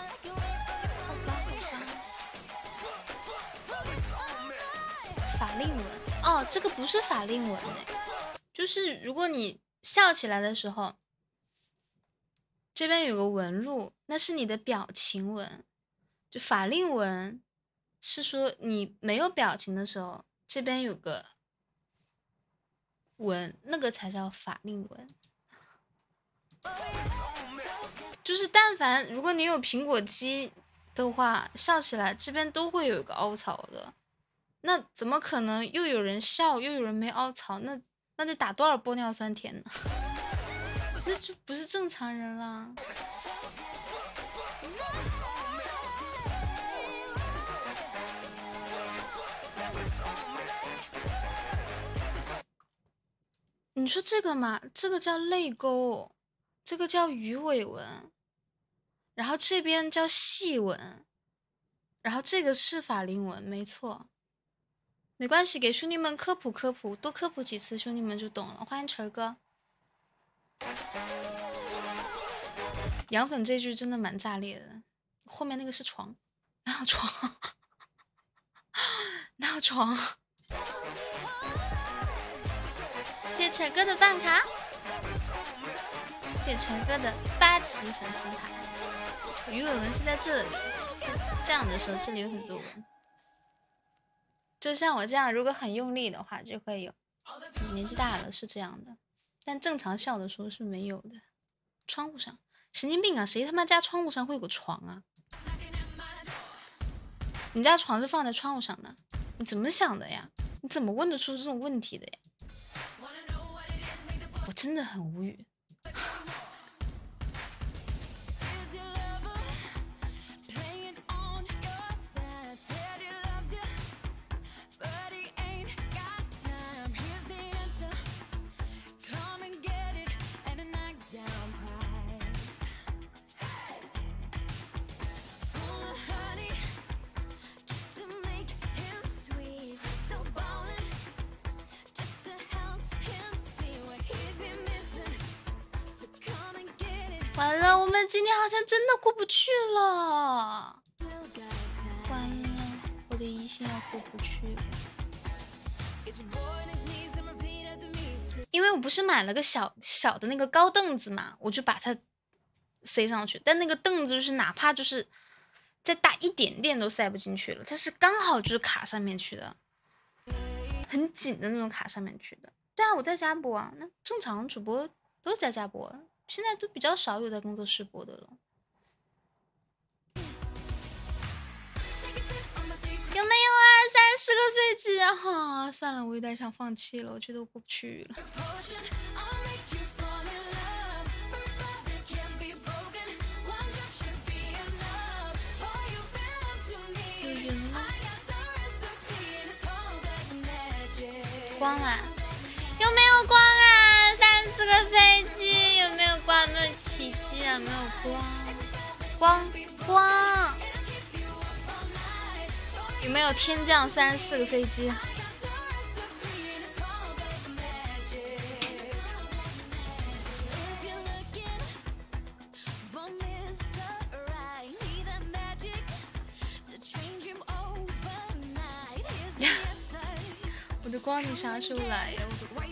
法令纹哦，这个不是法令纹哎，就是如果你笑起来的时候，这边有个纹路，那是你的表情纹。就法令纹是说你没有表情的时候，这边有个纹，那个才叫法令纹。就是但凡如果你有苹果肌的话，笑起来这边都会有一个凹槽的。那怎么可能又有人笑又有人没凹槽？那那得打多少玻尿酸甜呢？这就不是正常人啦。你说这个嘛，这个叫泪沟，这个叫鱼尾纹，然后这边叫细纹，然后这个是法令纹，没错。没关系，给兄弟们科普科普，多科普几次，兄弟们就懂了。欢迎晨儿哥。羊粉这句真的蛮炸裂的，后面那个是床，哪有床？哪有床？谢谢陈哥的饭卡，谢谢陈哥的八级粉丝卡。鱼尾纹是在这里，这样的时候这里有很多纹。就像我这样，如果很用力的话就会有。年纪大了是这样的，但正常笑的时候是没有的。窗户上，神经病啊！谁他妈家窗户上会有个床啊？你家床是放在窗户上的？你怎么想的呀？你怎么问得出这种问题的呀？我真的很无语。完了，我们今天好像真的过不去了。完了，我的一心要过不去了。因为我不是买了个小小的那个高凳子嘛，我就把它塞上去。但那个凳子就是哪怕就是再大一点点都塞不进去了，它是刚好就是卡上面去的，很紧的那种卡上面去的。对啊，我在家播啊，那正常主播都在家播。现在都比较少有在工作室播的了。有没有啊？三四个飞机啊！哈，算了，我有点想放弃了，我觉得我过不去了。光了，有没有光啊？三四个飞机，有没有光？有没有奇迹啊？没有光，光光，有没有天降三十四个飞机？我的光你啥时候来呀？我的光，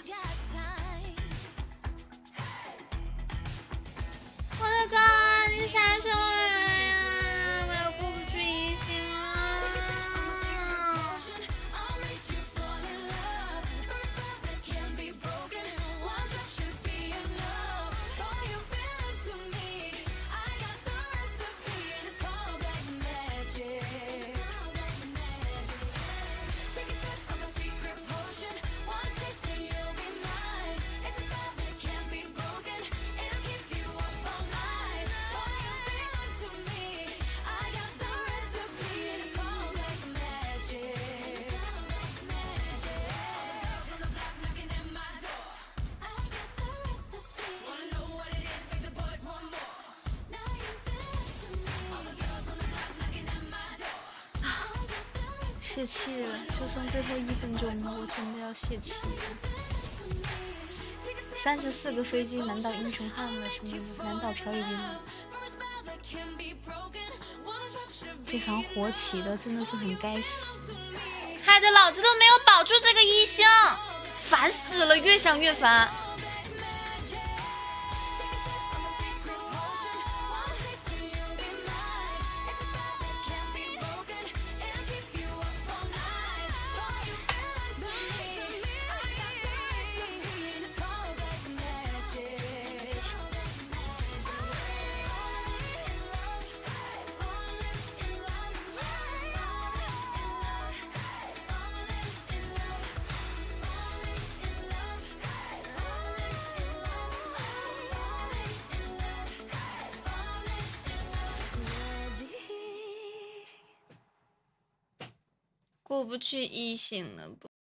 我的光你啥时候来呀？我要过不去一星了。泄气了，就剩最后一分钟了，我真的要泄气了。三十四个飞机难倒英雄汉了，兄弟们，难倒朴一斌了。这场火起的真的是很该死，害得老子都没有保住这个一星，烦死了，越想越烦。过不去一星了不？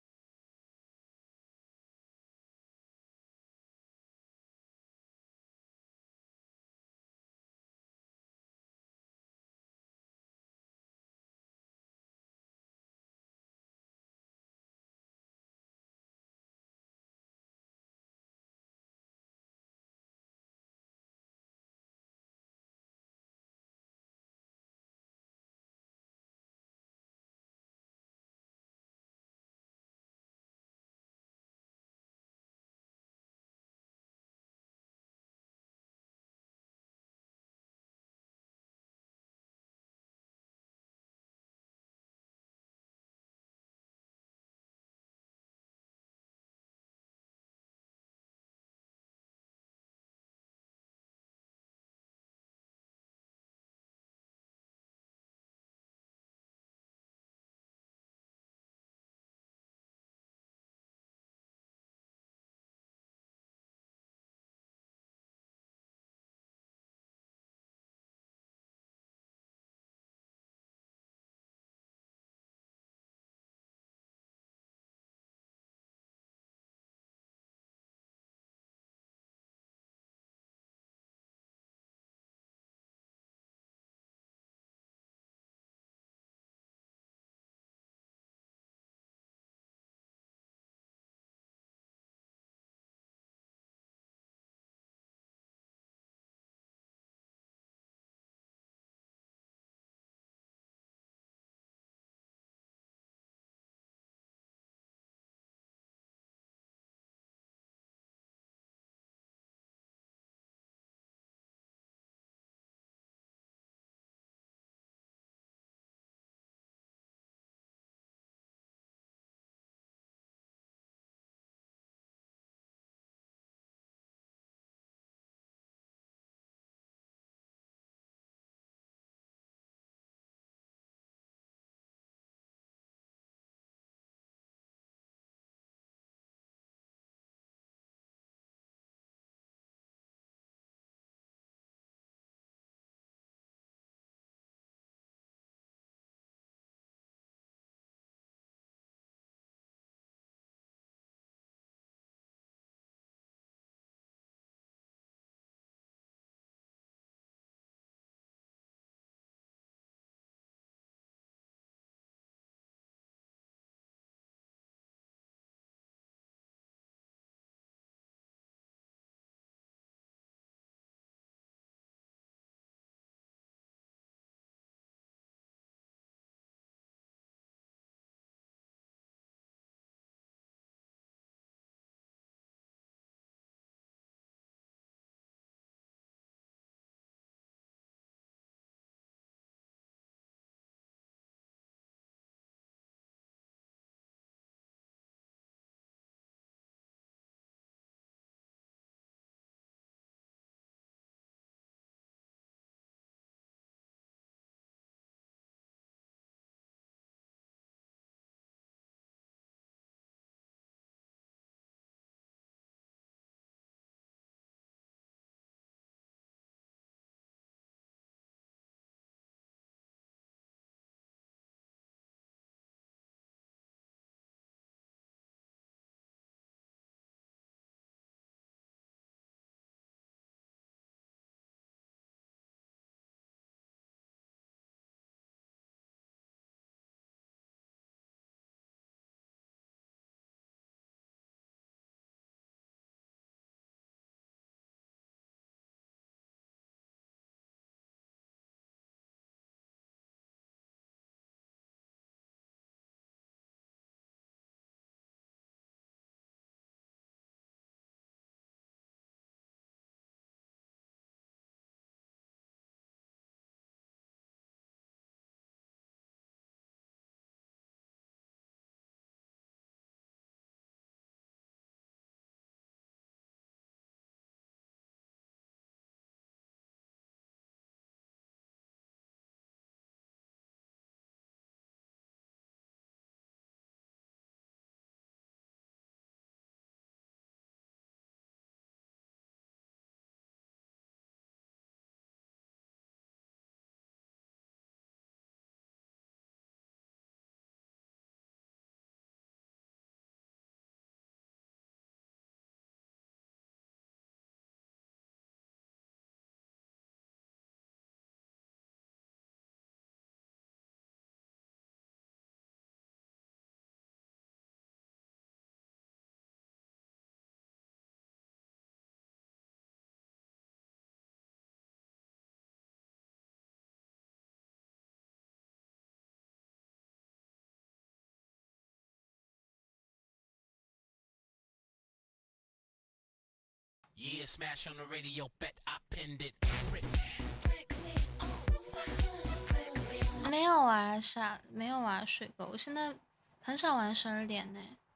没有玩啥，没有玩水哥，我现在很少玩十二点呢。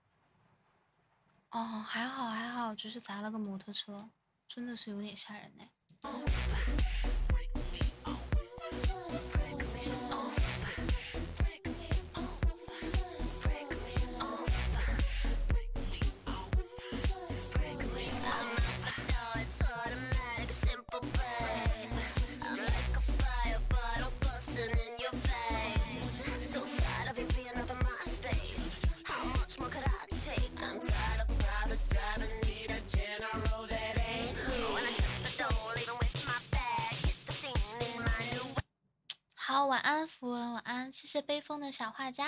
哦，还好还好，只是砸了个摩托车，真的是有点吓人呢。好，晚安符文，晚安，谢谢悲风的小画家。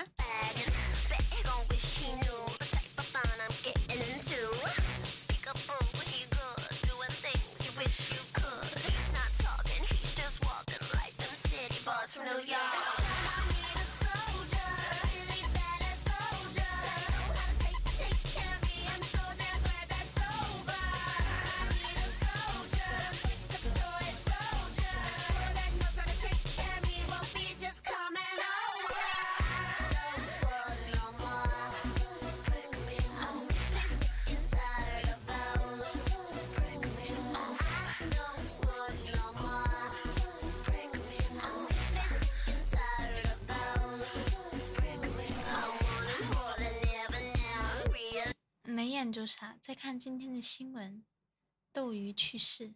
没研究啥，在看今天的新闻，斗鱼去世。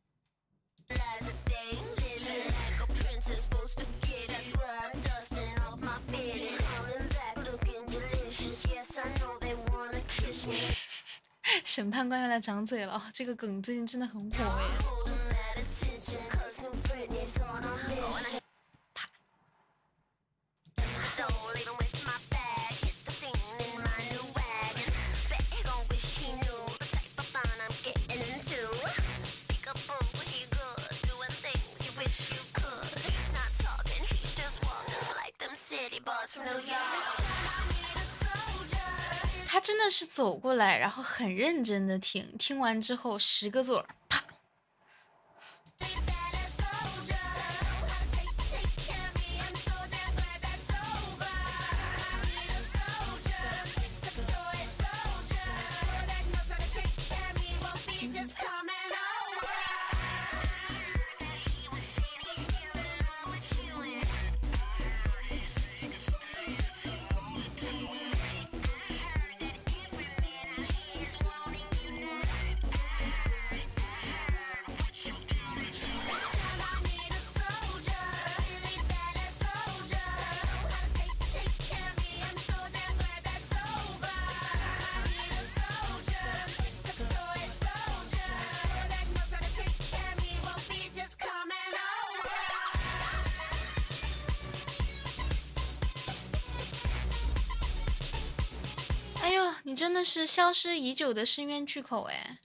审判官要来长嘴了，这个梗最近真的很火哎。他真的是走过来，然后很认真的听，听完之后十个字，啪。你真的是消失已久的深渊巨口哎！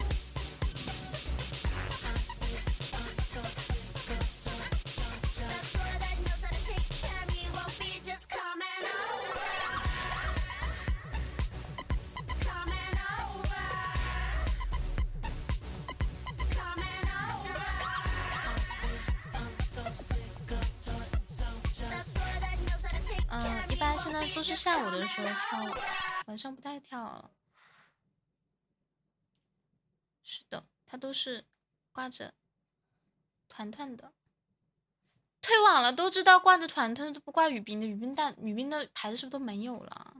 嗯，一般现在都是下午的时候跳。晚上不太跳了，是的，他都是挂着团团的。退网了都知道挂着团团，都不挂雨冰的，雨冰蛋雨冰的牌子是不是都没有了？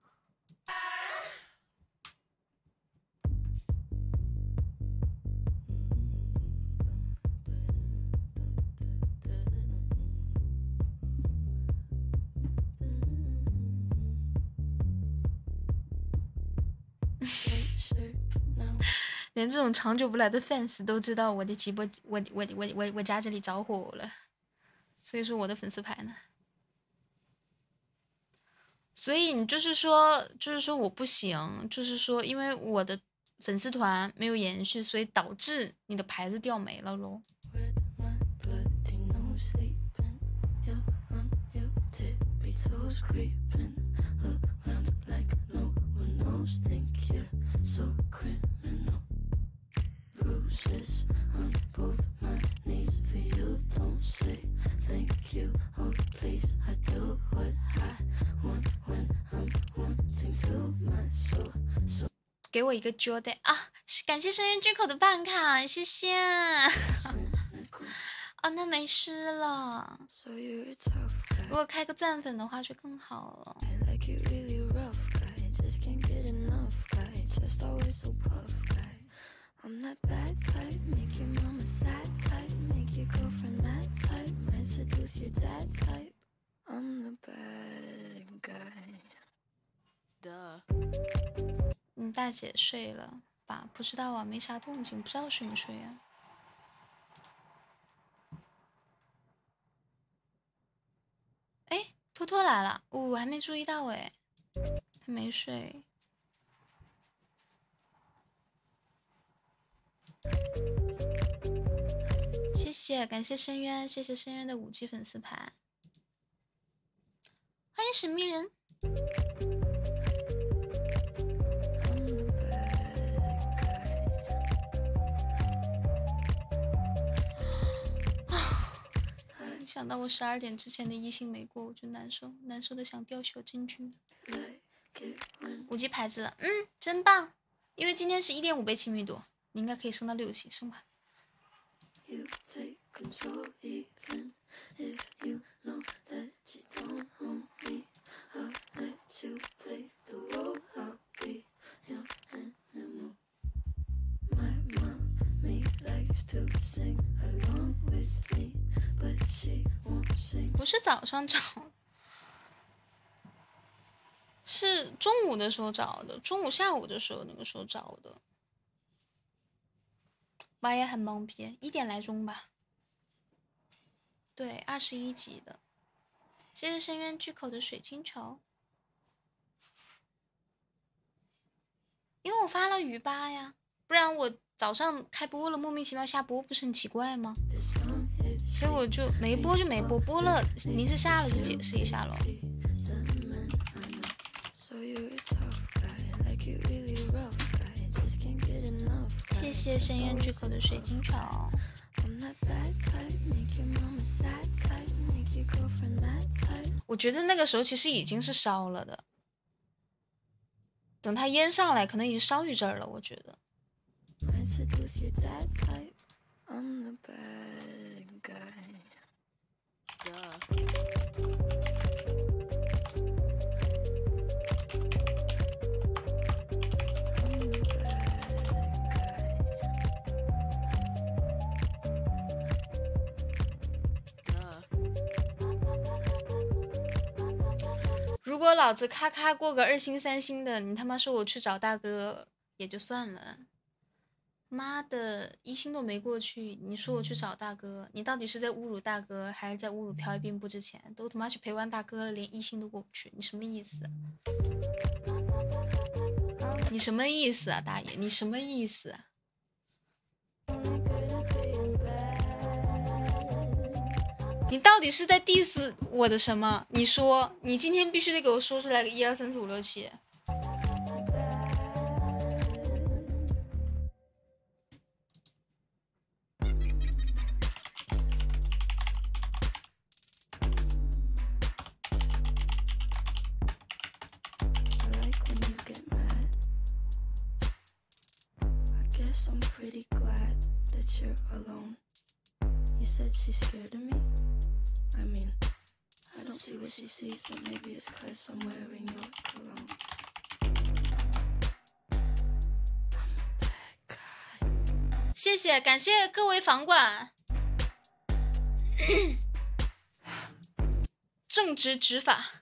连这种长久不来的 fans 都知道我的直播，我我我我我家这里着火了，所以说我的粉丝牌呢？所以你就是说，就是说我不行，就是说因为我的粉丝团没有延续，所以导致你的牌子掉没了喽。 给我一个 Jordan 啊！感谢深渊巨口的办卡，谢谢。啊，那没事了。如果开个钻粉的话就更好了。嗯，大姐睡了吧？不知道啊，没啥动静，不知道睡没睡啊。哎，托托来了，哦，我还没注意到哎，他没睡。谢谢，感谢深渊，谢谢深渊的五级粉丝牌，欢迎神秘人。想到我十二点之前的一星没过，我就难受，难受的想掉小金句。五级牌子了，嗯，真棒！因为今天是一点五倍亲密度，你应该可以升到六级，升吧。不是早上找，是中午的时候找的，中午下午的时候那个时候找的。妈也很懵逼，一点来钟吧。对，二十一级的。谢谢深渊巨口的水晶球。因为我发了鱼吧呀，不然我早上开播了，莫名其妙下播，不是很奇怪吗？所以我就没播就没播，播了临时下了就解释一下咯。谢谢深渊巨口的水晶球。我觉得那个时候其实已经是烧了的，等它烟上来可能已经烧一阵儿了，我觉得。如果老子咔咔过个二星三星的，你他妈说我去找大哥也就算了，妈的一星都没过去，你说我去找大哥，你到底是在侮辱大哥还是在侮辱朴一兵不值钱？都他妈去陪玩大哥了，连一星都过不去，你什么意思？你什么意思啊，大爷？你什么意思啊？你到底是在 diss 我的什么？你说，你今天必须得给我说出来个一二三四五六七。谢谢，感谢各位房管，正直执法。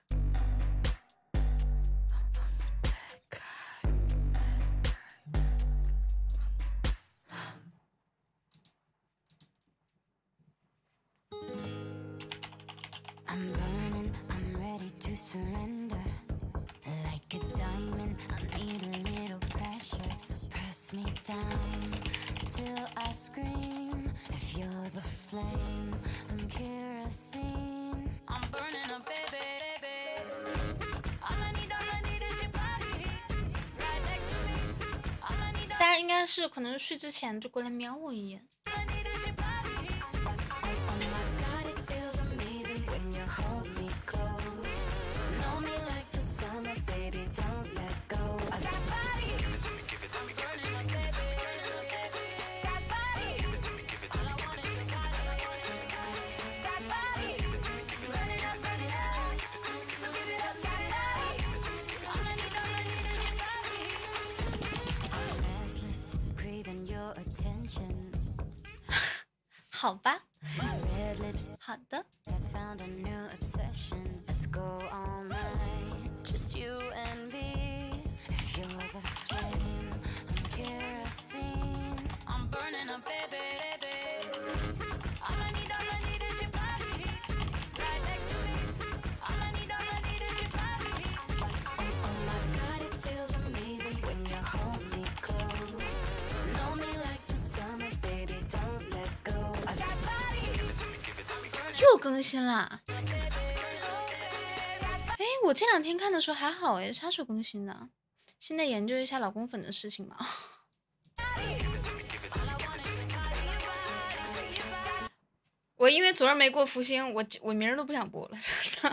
应该是可能睡之前就过来瞄我一眼。好吧，好的。又更新了，哎，我这两天看的时候还好哎，啥时候更新的？现在研究一下老公粉的事情嘛。我因为昨儿没过福星，我我明儿都不想播了，真的。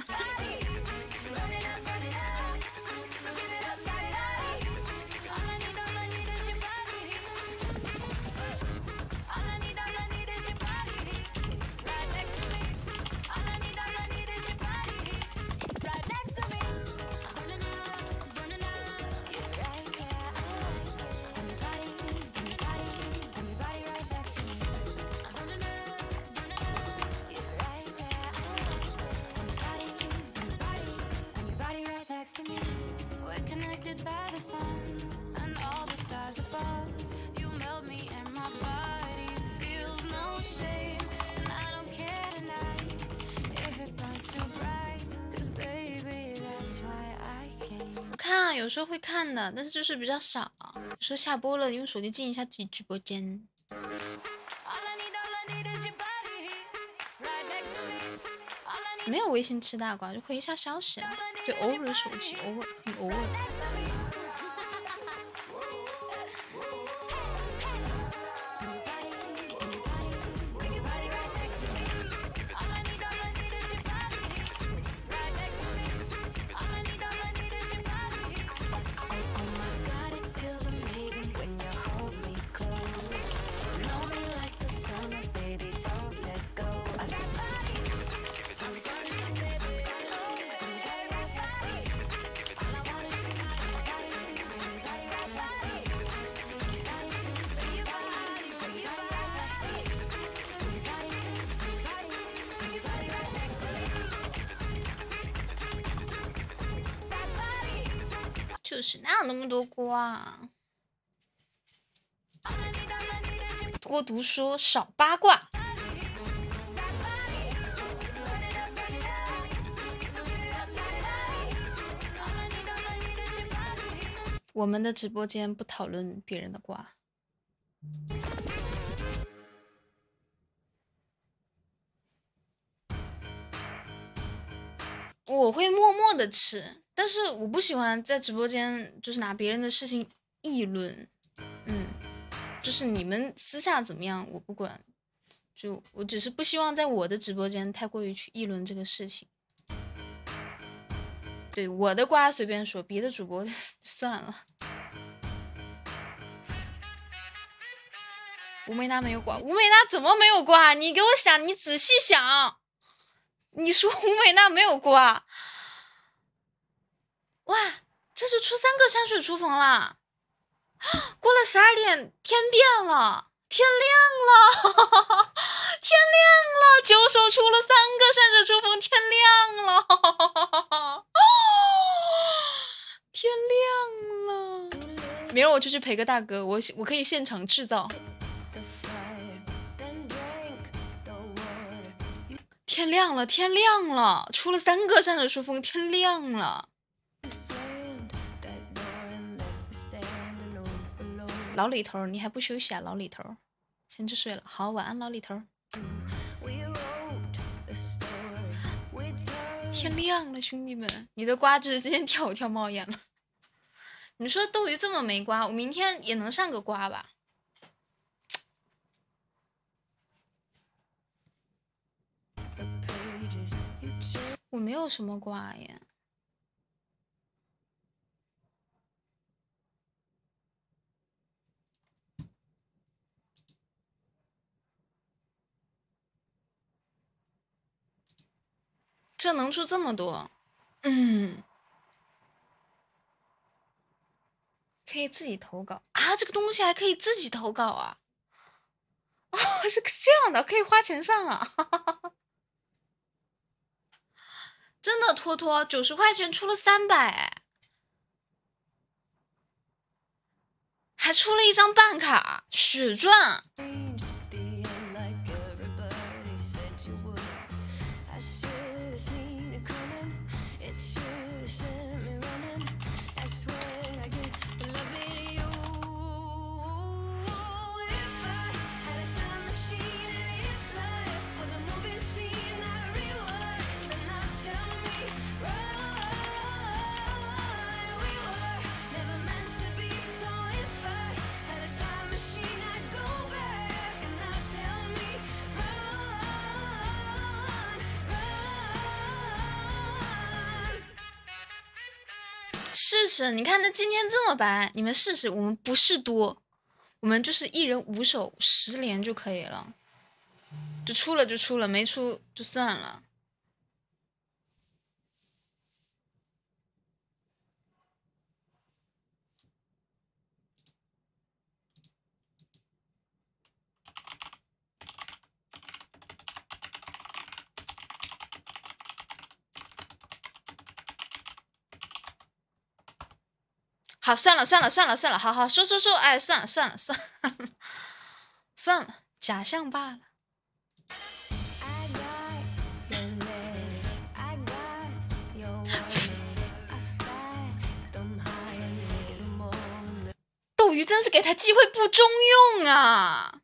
看，有时候会看的，但是就是比较少。有时候下播了，用手机进一下自己直播间。没有微信吃大瓜，就回一下消息，就偶尔手机，偶尔很偶尔。就是哪有那么多瓜？多读书，少八卦。我们的直播间不讨论别人的瓜。我会默默的吃。但是我不喜欢在直播间就是拿别人的事情议论，嗯，就是你们私下怎么样我不管，就我只是不希望在我的直播间太过于去议论这个事情。对，我的瓜随便说，别的主播算了。吴梅娜没有瓜，吴梅娜怎么没有瓜？你给我想，你仔细想，你说吴梅娜没有瓜？哇，这是出三个山水厨房了，过了十二点，天变了，天亮了，天亮了，九手出了三个山水厨房，天亮了，天亮了。明儿我就去陪个大哥，我我可以现场制造。天亮了，天亮了，出了三个山水厨房，天亮了。老李头，你还不休息啊？老李头，先去睡了。好，晚安，老李头。天亮了，兄弟们，你的瓜子今天跳舞跳冒烟了。 你说斗鱼这么没瓜，我明天也能上个瓜吧？我没有什么瓜耶。这能出这么多？嗯，可以自己投稿啊！这个东西还可以自己投稿啊！哦，是这样的，可以花钱上啊！真的，托托九十块钱出了三百，还出了一张办卡，血钻。试试，你看他今天这么白，你们试试，我们不是多，我们就是一人五手十连就可以了，就出了就出了，没出就算了。好，算了算了算了算了，好好收收收，哎，算了算了算了算了，假象罢了。斗鱼真是给他机会不中用啊！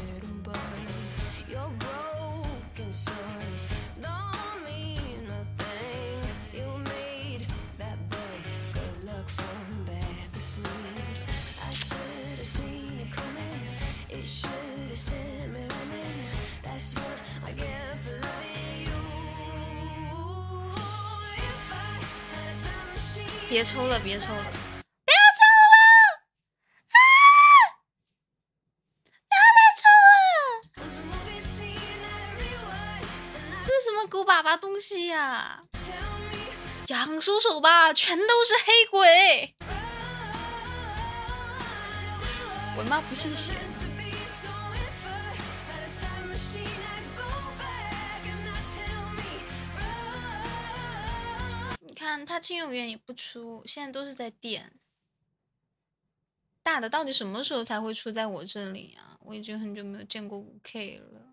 别抽了，别抽了，不要抽了！啊！不要再抽了！这是什么狗粑粑东西呀、啊？杨收手吧，全都是黑鬼！我妈不信邪。看他亲友园也不出，现在都是在店。大的到底什么时候才会出在我这里啊？我已经很久没有见过五 K 了。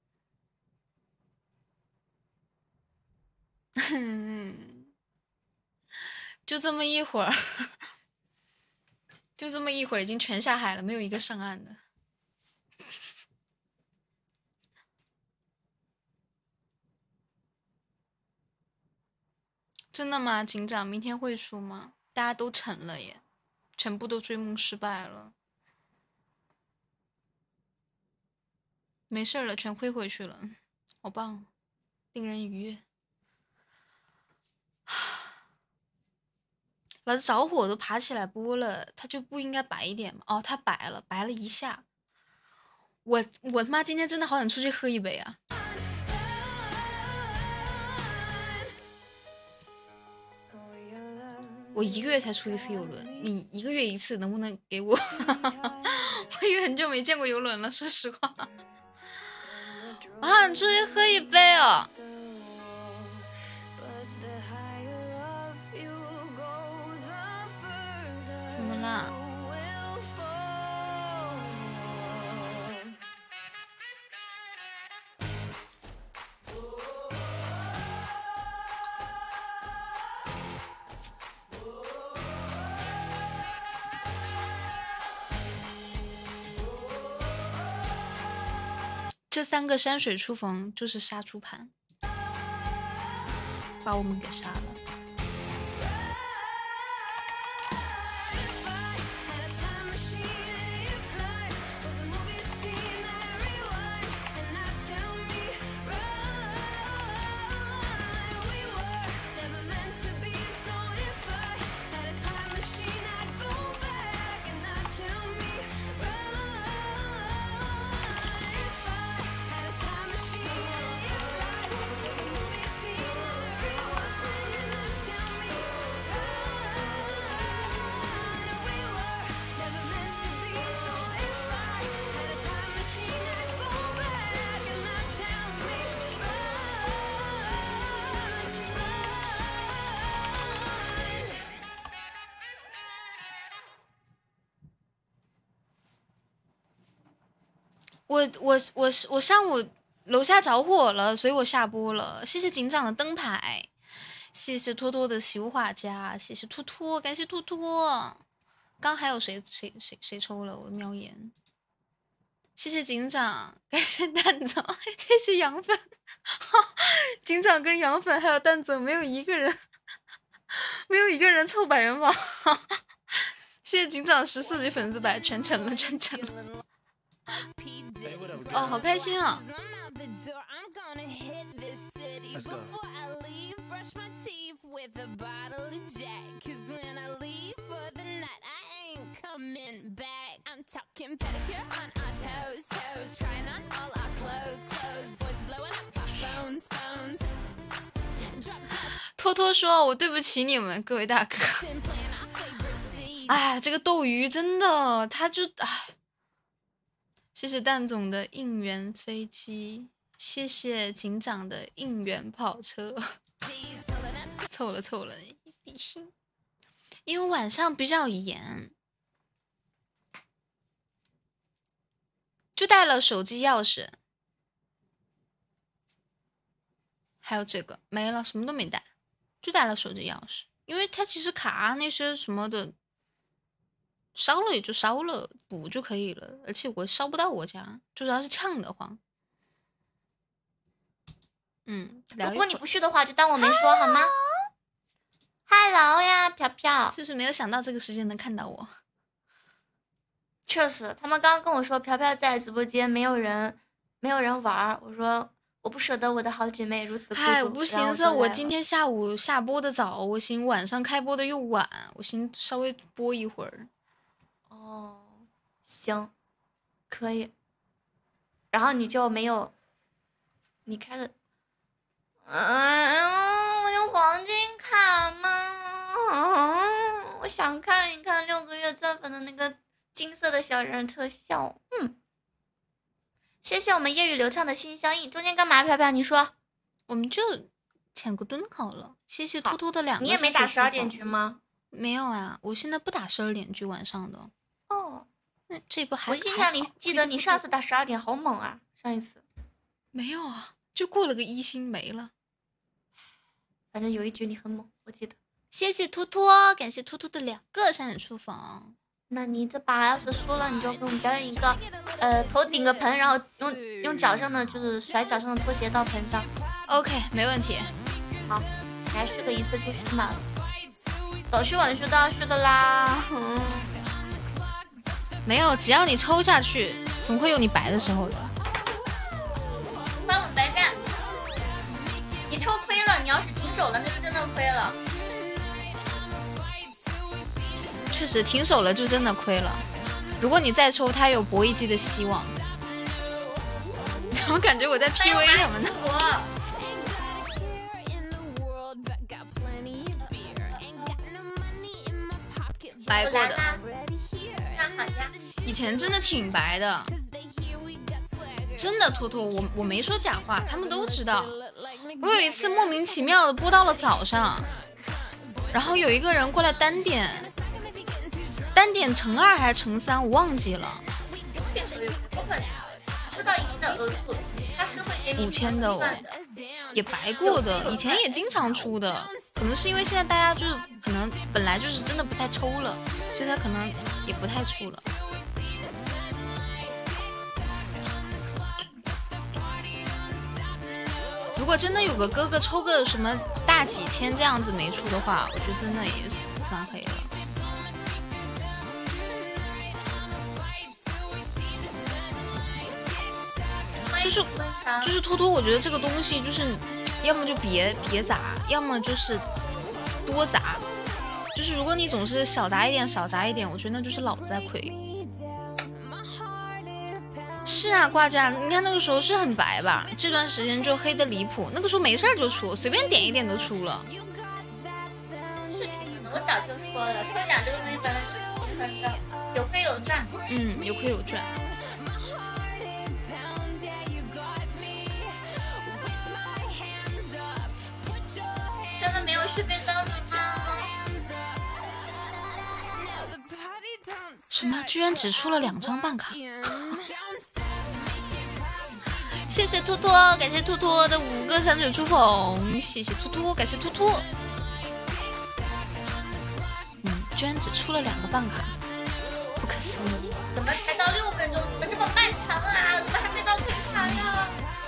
就这么一会儿，就这么一会儿，已经全下海了，没有一个上岸的。真的吗？警长，明天会出吗？大家都沉了耶，全部都追梦失败了。没事了，全亏回去了，好棒，令人愉悦。老子着火都爬起来播了，他就不应该白一点吗？哦，他白了，白了一下。我我他妈今天真的好想出去喝一杯啊！我一个月才出一次游轮，你一个月一次，能不能给我？我也很久没见过游轮了，说实话。我好想出去喝一杯哦。怎么了？这三个山水初逢就是杀猪盘，把我们给杀了。 我我我我上午楼下着火了，所以我下播了。谢谢警长的灯牌，谢谢托托的习物画家，谢谢托托，感谢托托。刚还有谁谁谁谁抽了？我瞄一眼。谢谢警长，感谢蛋总，谢谢羊粉。警长跟羊粉还有蛋总没有一个人，没有一个人凑百元榜。谢谢警长十四级粉丝牌，全程了，全程了。哦，好开心啊！托托说：“我对不起你们，各位大哥。”哎，这个斗鱼真的，他就哎。谢谢蛋总的应援飞机，谢谢警长的应援跑车，凑了凑了一比心。因为晚上比较严，就带了手机钥匙，还有这个没了，什么都没带，就带了手机钥匙。因为它其实卡那些什么的。烧了也就烧了，补就可以了。而且我烧不到我家，就主要是呛得慌。嗯， 如果你不去的话，就当我没说好吗 ？Hello 呀，飘飘， 是不是没有想到这个时间能看到我？ 确实，他们刚刚跟我说飘飘在直播间，没有人，没有人玩。我说我不舍得我的好姐妹如此孤独。 嗨，我不寻思，我今天下午下播的早，我寻晚上开播的又晚，我寻稍微播一会儿。 哦，行，可以。然后你就没有，你开的，嗯，我有黄金卡吗？嗯，我想看一看六个月钻粉的那个金色的小人特效。嗯，谢谢我们夜雨流畅的心相印。中间干嘛？飘飘，你说， 我们就潜个盾好了。谢谢偷偷的两个。 你也没打十二点局吗？ 没有啊，我现在不打十二点局晚上的。 哦， 那这不还？ 我印象里记得你上次打十二点好猛啊！上一次没有啊，就过了个一星没了。 反正有一局你很猛，我记得。 谢谢托托，感谢托托的两个山水厨房。 那你这把要是输了，你就给我们表演一个，呃，头顶个盆，然后用用脚上的就是甩脚上的拖鞋到盆上。 OK， 没问题。 好，来续个一次就续满了，早续晚续都要续的啦。嗯。 没有，只要你抽下去，总会有你白的时候的。 欢迎我们白干，你抽亏了，你要是停手了，那就真的亏了。 确实，停手了就真的亏了。如果你再抽，他有博一击的希望。我感觉我在 P U A 他们呢。白过的。以前真的挺白的，真的托托，我我没说假话，他们都知道。我有一次莫名其妙的播到了早上，然后有一个人过来单点，单点乘二还是乘三，我忘记了。 抽到一的额度，他是会给你五千的哦，也白过的，以前也经常出的，可能是因为现在大家就是可能本来就是真的不太抽了，所以他可能也不太出了。如果真的有个哥哥抽个什么大几千这样子没出的话，我觉得真的也算黑了。就是就是托托，我觉得这个东西就是，要么就别别砸，要么就是多砸。就是如果你总是小砸一点少砸一点，我觉得那就是老子在亏。是啊，挂架，你看那个时候是很白吧？这段时间就黑的离谱，那个时候没事儿就出，随便点一点都出了。 视频我早就说了，抽奖这个东西本来就是平衡的，有亏有赚。 嗯，有亏有赚。 真的没有续费告诉你吗？ 什么？居然只出了两张办卡？ 谢谢托托，感谢托托的五个山水出捧，谢谢托托，感谢托托。嗯，居然只出了两个办卡，不可思议！ 怎么才到六分钟？怎么这么漫长啊？怎么还没到退场呀？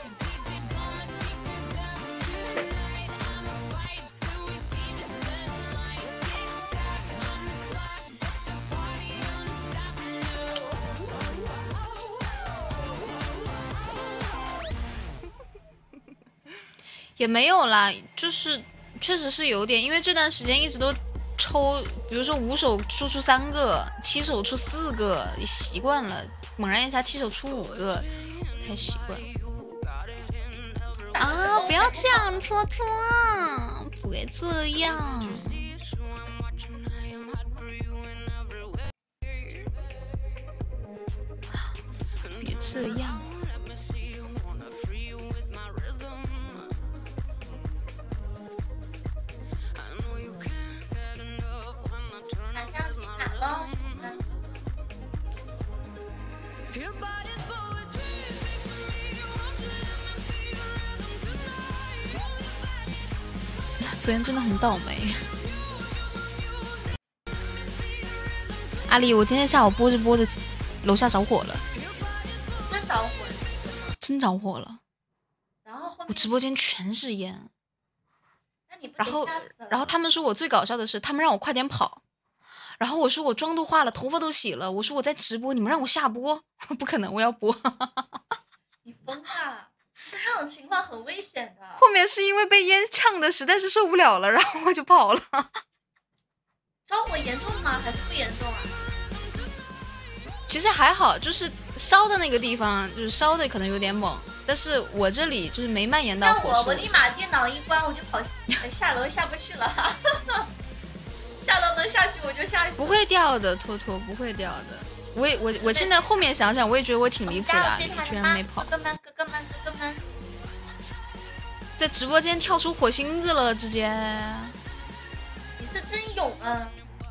也没有啦，就是确实是有点，因为这段时间一直都抽，比如说五手出出三个，七手出四个，习惯了。猛然一下七手出五个，不太习惯。啊！不要这样，托托，不该这样，别这样。昨天真的很倒霉，阿丽，我今天下午播着播着，楼下着火了， 真着火了， 真着火了， 然后后面我直播间全是烟， 那你不然后吓死了？ 然后他们说我最搞笑的是，他们让我快点跑，然后我说我妆都化了，头发都洗了，我说我在直播，你们让我下播，我说不可能，我要播。 你疯了！是那种情况很危险的。 后面是因为被烟呛的实在是受不了了，然后我就跑了。 着火严重吗？还是不严重啊？ 其实还好，就是烧的那个地方，就是烧的可能有点猛，但是我这里就是没蔓延到火势。 我我立马电脑一关，我就跑下楼下不去了。下楼能下去我就下去。不会掉的，托托不会掉的。我也我我现在后面想想，我也觉得我挺离谱的，居然没跑。 哥哥们，哥哥们，哥哥们， 在直播间跳出火星子了，直接。 你是真勇啊！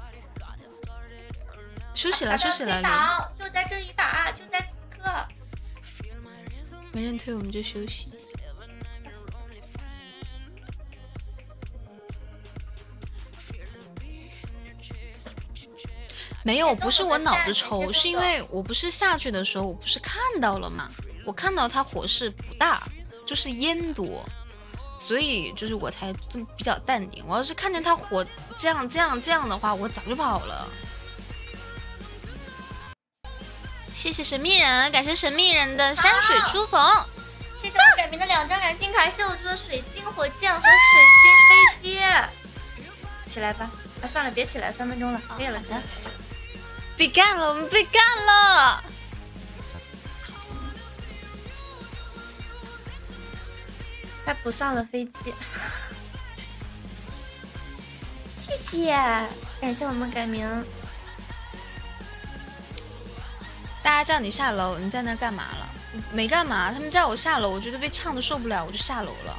休息了，休息了。 就在这一把，就在此刻。 没人推，我们就休息。没有，不是我脑子抽，是因为我不是下去的时候，我不是看到了吗？我看到它火势不大，就是烟多，所以就是我才这么比较淡定。我要是看见它火这样这样这样的话，我早就跑了。谢谢神秘人，感谢神秘人的山水出逢， 谢谢我改名的两张蓝金卡，谢谢我的水晶火箭和水晶飞机。起来吧，啊算了，别起来，三分钟了，可以了，来。 被干了，我们被干了！ 他补上了飞机，谢谢，感谢我们改名。 大家叫你下楼，你在那干嘛了？没干嘛，他们叫我下楼，我觉得被呛的受不了，我就下楼了。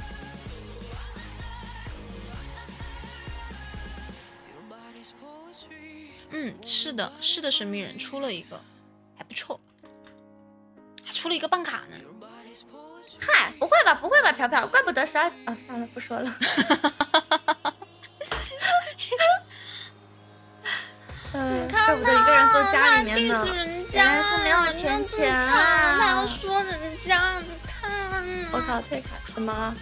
嗯，是的，是的，神秘人出了一个，还不错，还出了一个办卡呢。 嗨，不会吧，不会吧，飘飘，怪不得十二啊，算了，不说了。嗯，怪不得一个人坐家里面呢，原来是没有钱钱啊！ 他要说人家，你看， 我靠，退卡怎么了？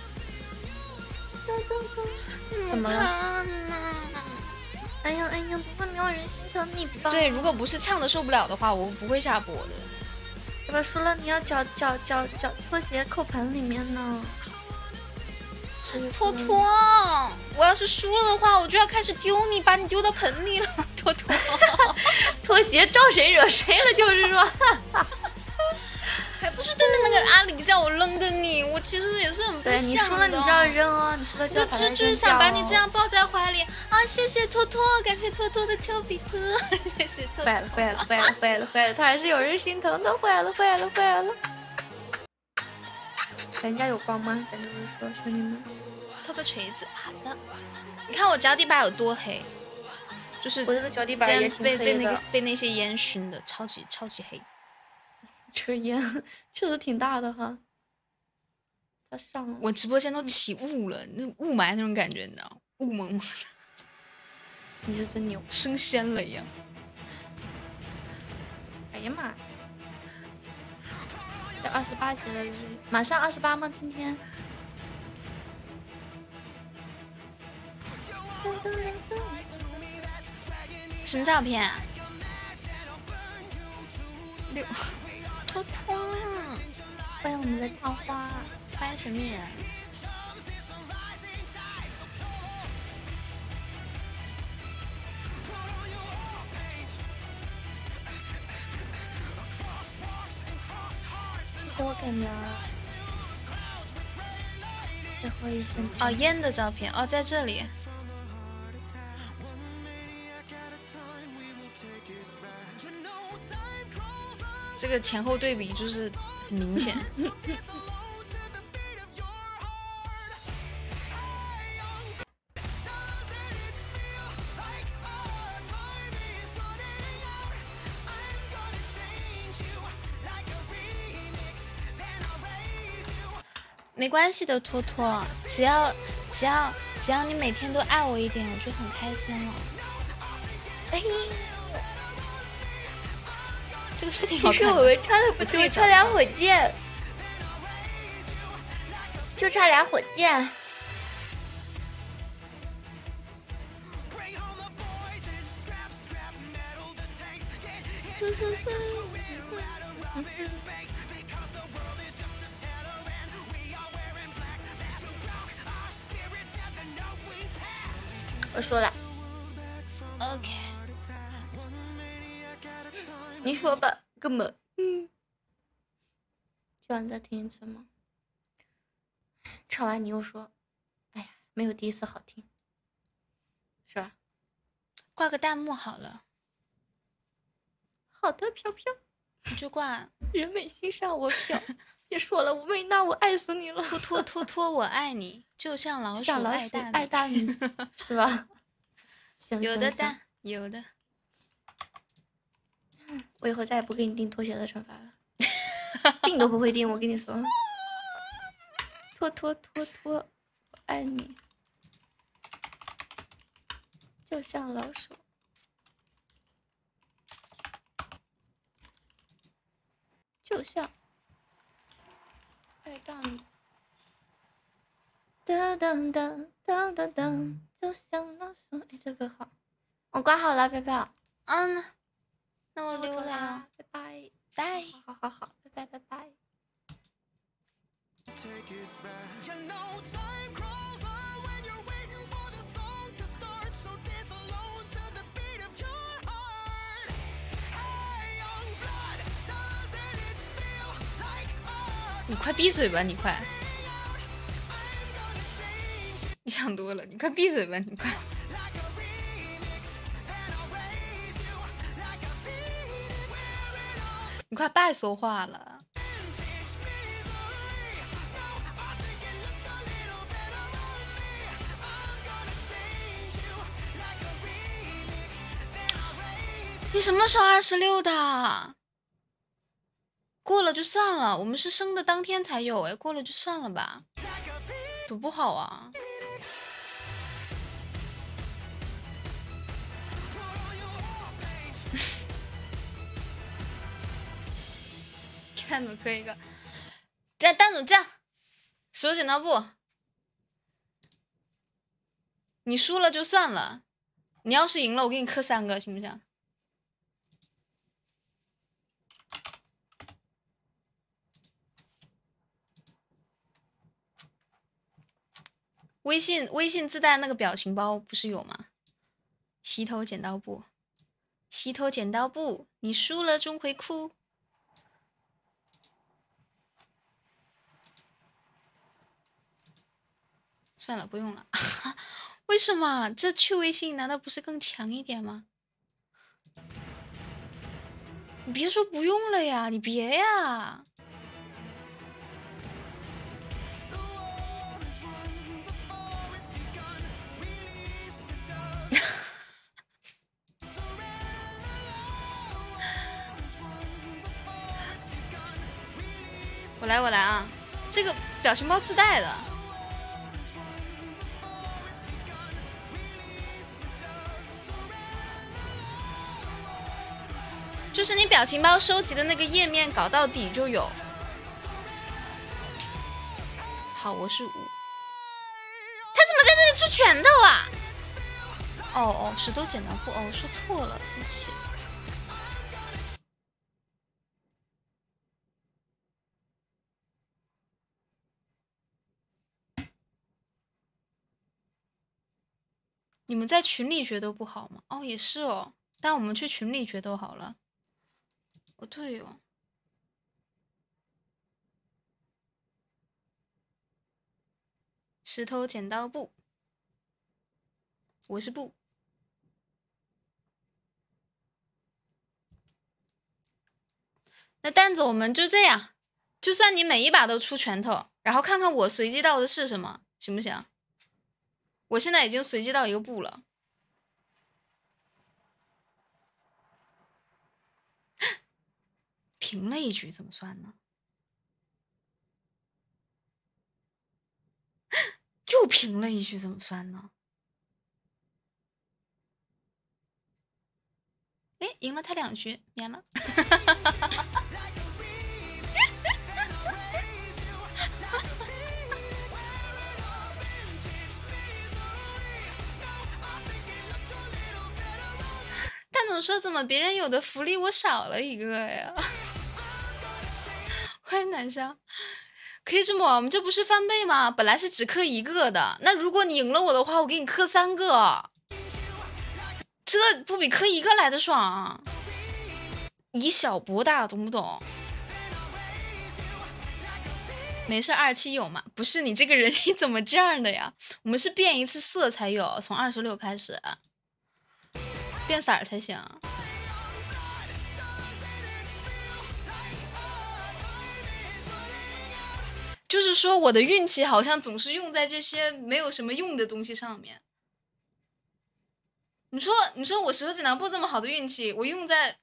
怎么了？哎呀哎呀，不会没有人心疼你吧？ 对，如果不是呛的受不了的话，我不会下播的。 这个输了你要脚脚脚脚拖鞋扣盆里面呢。 托托，我要是输了的话，我就要开始丢你，把你丢到盆里了。托托， 拖鞋招谁惹谁了？就是说， 还不是对面那个阿里叫我扔的你，我其实也是很不想的。 对你输了，你就要扔哦，你输了就要把它扔掉哦。 我就是想把你这样抱在怀里啊！谢谢托托，感谢托托的丘比特，谢谢托托。 坏了坏了坏了坏了坏了，他还是有人心疼的，坏了坏了坏了。咱家有光吗？咱就是说，兄弟们， 偷个锤子，好的。你看我脚底板有多黑，就是我这个脚底板也挺黑的， 被被那个被那些烟熏的，超级超级黑。 这个烟确实挺大的哈。 要上了。 我直播间都起雾了，那雾霾那种感觉，你知道，雾蒙蒙的。 你是真牛， 升仙了一样。 哎呀妈！这二十八级了，马上二十八吗？今天？ 什么照片啊？六，偷偷， 欢迎我们的桃花， 欢迎神秘人。 谢谢我给苗。最后一分哦，烟的照片哦，在这里。这个前后对比就是很明显。没关系的，托托，只要只要只要你每天都爱我一点，我就很开心了。哎，这个视频好看。 其实我们差的不多，差俩火箭，就差俩火箭。我说了 ，OK。 你说吧，哥们。嗯。就让你再听一次吗？唱完你又说，哎呀，没有第一次好听，是吧？ 挂个弹幕好了。 好的，飘飘。 你就挂。 人美心上我飘。别说了，吴美娜，我爱死你了。 托托托托，我爱你，就像老鼠爱大米， 爱大米，是吧？行有的的，有的。 我以后再也不给你订拖鞋的惩罚了，订都不会订，我跟你说。拖拖拖拖，我爱你，就像老鼠，就像。爱大米，噔噔噔噔噔噔，就像老鼠。哎，这个好，我挂好了，飘飘。 嗯，那我溜了， 拜拜拜。 好好好，拜拜拜拜。 你快闭嘴吧，你快！你想多了，你快闭嘴吧，你快！你快别说话了！你什么时候二十六的？过了就算了，我们是生的当天才有哎，过了就算了吧，多不好啊！蛋总磕一个，这蛋总这样，手剪刀布，你输了就算了，你要是赢了，我给你磕三个，行不行？微信微信自带那个表情包不是有吗？洗头剪刀布，洗头剪刀布，你输了终会哭。算了，不用了。为什么？这去微信难道不是更强一点吗？你别说不用了呀，你别呀。我来，我来啊！ 这个表情包自带的。就是你表情包收集的那个页面搞到底就有。好，我是五。他怎么在这里出拳头啊？哦哦，石头剪刀布，哦，说错了，对不起。你们在群里决斗不好吗？哦，也是哦，但我们去群里决斗好了。哦，对哦。石头剪刀布，我是布。那蛋子我们就这样，就算你每一把都出拳头，然后看看我随机到的是什么，行不行？我现在已经随机到一个布了。平了一局怎么算呢？又平了一局怎么算呢？哎，赢了他两局，免了。蛋总说怎么别人有的福利我少了一个呀？欢迎南湘。可以这么，我们这不是翻倍吗？本来是只磕一个的，那如果你赢了我的话，我给你磕三个，这不比磕一个来的爽？以小博大，懂不懂？没事，二十七有嘛？不是你这个人，你怎么这样的呀？我们是变一次色才有，从二十六开始，变色儿才行。就是说我的运气好像总是用在这些没有什么用的东西上面。你说你说我石头剪刀布这么好的运气，我用在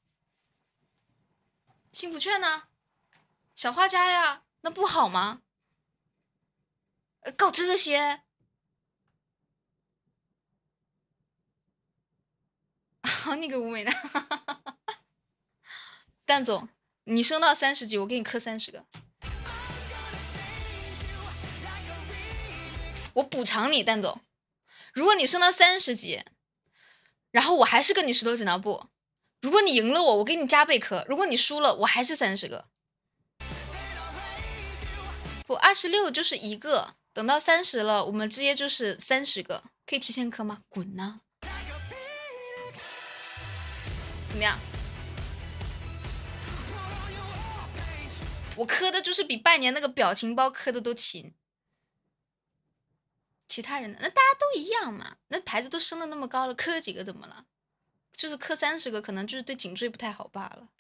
幸福券呢，小画家呀，那不好吗？呃搞这些好你个无美的蛋总，你升到三十级我给你磕三十个，我补偿你。蛋总，如果你升到三十级，然后我还是跟你石头剪刀布，如果你赢了我，我给你加倍磕；如果你输了，我还是三十个。不，二十六就是一个，等到三十了，我们直接就是三十个，可以提前磕吗？滚呐！怎么样？我磕的就是比拜年那个表情包磕的都勤。其他人的那大家都一样嘛，那牌子都升的那么高了，磕几个怎么了？就是磕三十个，可能就是对颈椎不太好罢了。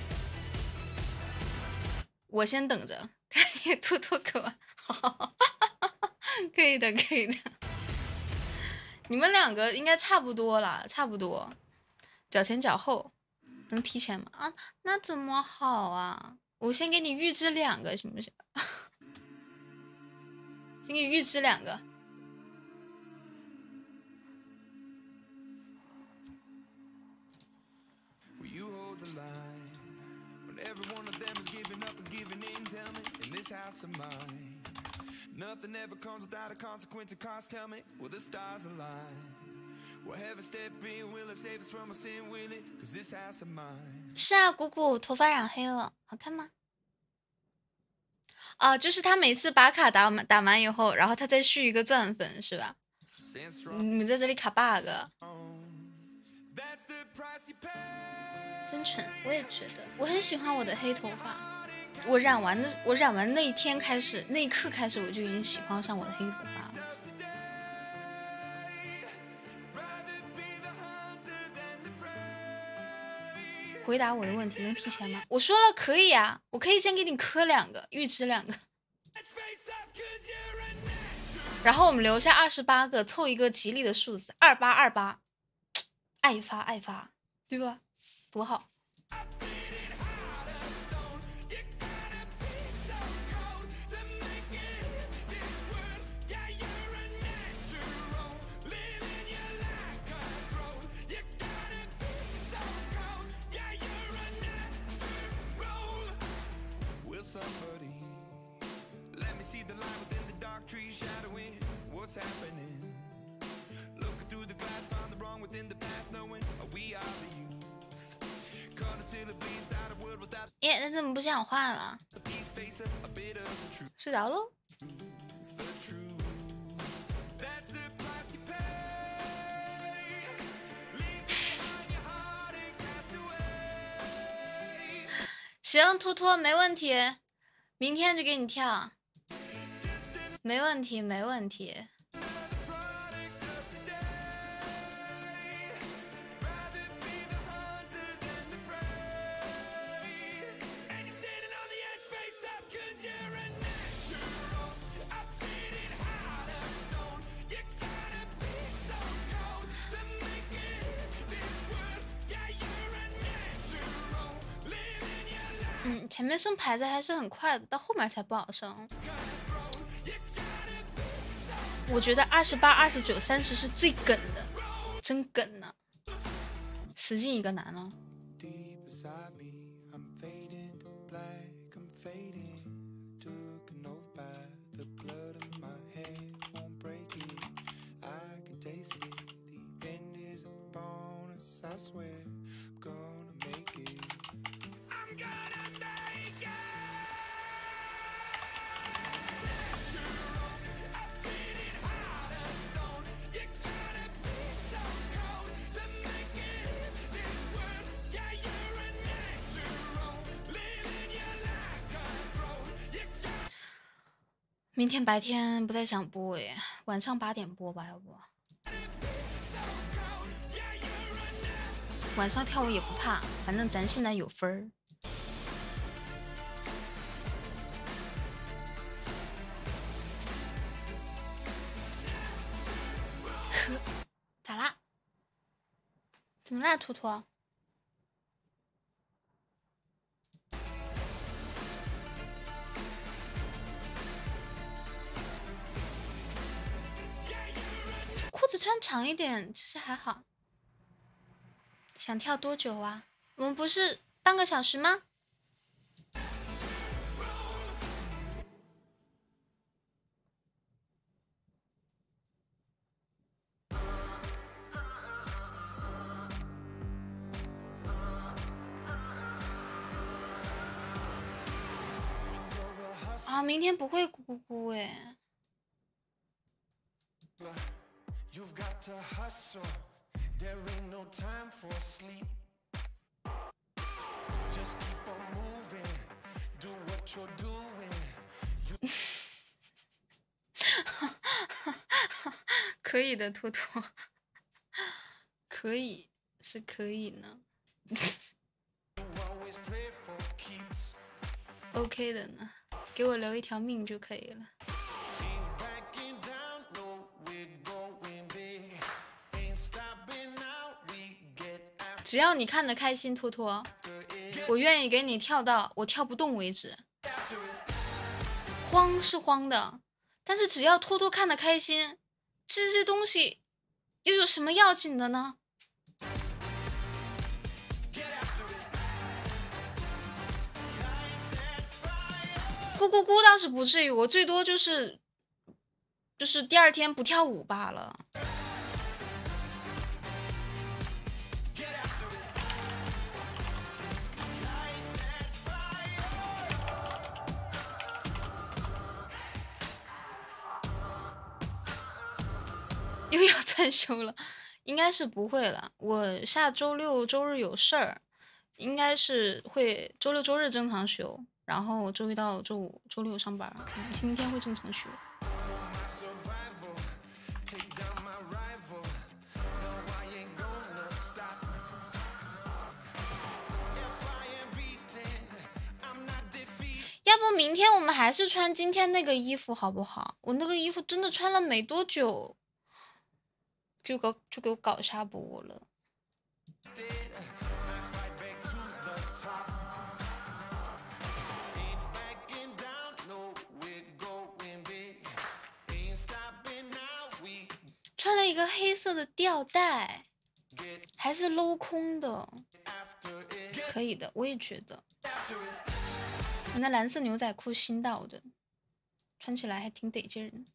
我先等着，看你吐吐口，好，可以的，可以的。你们两个应该差不多啦，差不多，脚前脚后，能提前吗？啊，那怎么好啊？我先给你预支两个，行不行？先给你预支两个。Nothing ever comes without a consequence. Cost, tell me, will the stars align? Will heaven step in? Will it save us from a sin? Will it? Cause this house of mine. 是啊，姑姑头发染黑了，好看吗？啊，就是他每次把卡打完打完以后，然后他再续一个钻粉，是吧？你们在这里卡 bug， 真蠢！我也觉得，我很喜欢我的黑头发。我染完的，我染完那一天开始，那一刻开始，我就已经喜欢上我的黑头发了。回答我的问题能提前吗？我说了可以啊，我可以先给你磕两个，预支两个，然后我们留下二十八个，凑一个吉利的数字，二八二八，爱发爱发，对吧？多好。 耶，那怎么不讲话了？睡着喽？行，托托没问题，明天就给你跳，没问题，没问题。嗯，前面升牌子还是很快的，到后面才不好升。我觉得二十八、二十九、三十是最梗的，真梗呢。死进一个难了。明天白天不太想播诶，晚上八点播吧，要不？晚上跳舞也不怕，反正咱现在有分儿。呵，咋啦？怎么啦，图图？裤子穿长一点，其实还好。想跳多久啊？我们不是半个小时吗？啊，明天不会咕咕咕哎。可以的，托托，可以是可以呢。OK 的呢，给我留一条命就可以了。只要你看得开心，托托，我愿意给你跳到我跳不动为止。慌是慌的，但是只要托托看得开心，这些东西又有什么要紧的呢？咕咕咕倒是不至于，我最多就是就是第二天不跳舞罢了。又要暂休了，应该是不会了。我下周六周日有事儿，应该是会周六周日正常休，然后周一到周五周六上班，嗯、星期天会正常休。要不明天我们还是穿今天那个衣服好不好？我那个衣服真的穿了没多久。就给就给我搞下播了。穿了一个黑色的吊带，还是镂空的，可以的，我也觉得。我那蓝色牛仔裤新到的， 穿起来还挺得劲人。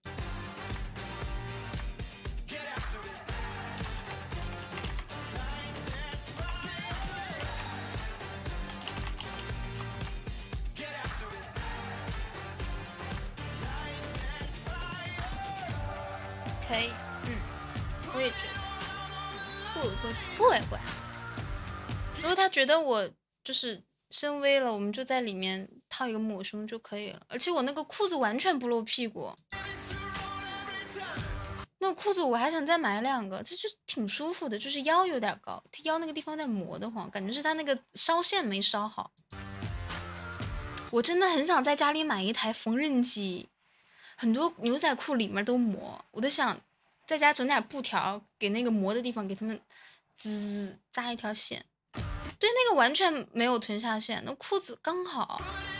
可以，嗯，我也觉得不会不会会。如果他觉得我就是深 V 了，我们就在里面套一个抹胸就可以了。而且我那个裤子完全不露屁股，那个裤子我还想再买两个，这就挺舒服的，就是腰有点高，腰那个地方有点磨得慌，感觉是他那个烧线没烧好。我真的很想在家里买一台缝纫机。很多牛仔裤里面都磨，我都想在家整点布条，给那个磨的地方给他们滋扎一条线。对，那个完全没有臀下线，那裤子刚好。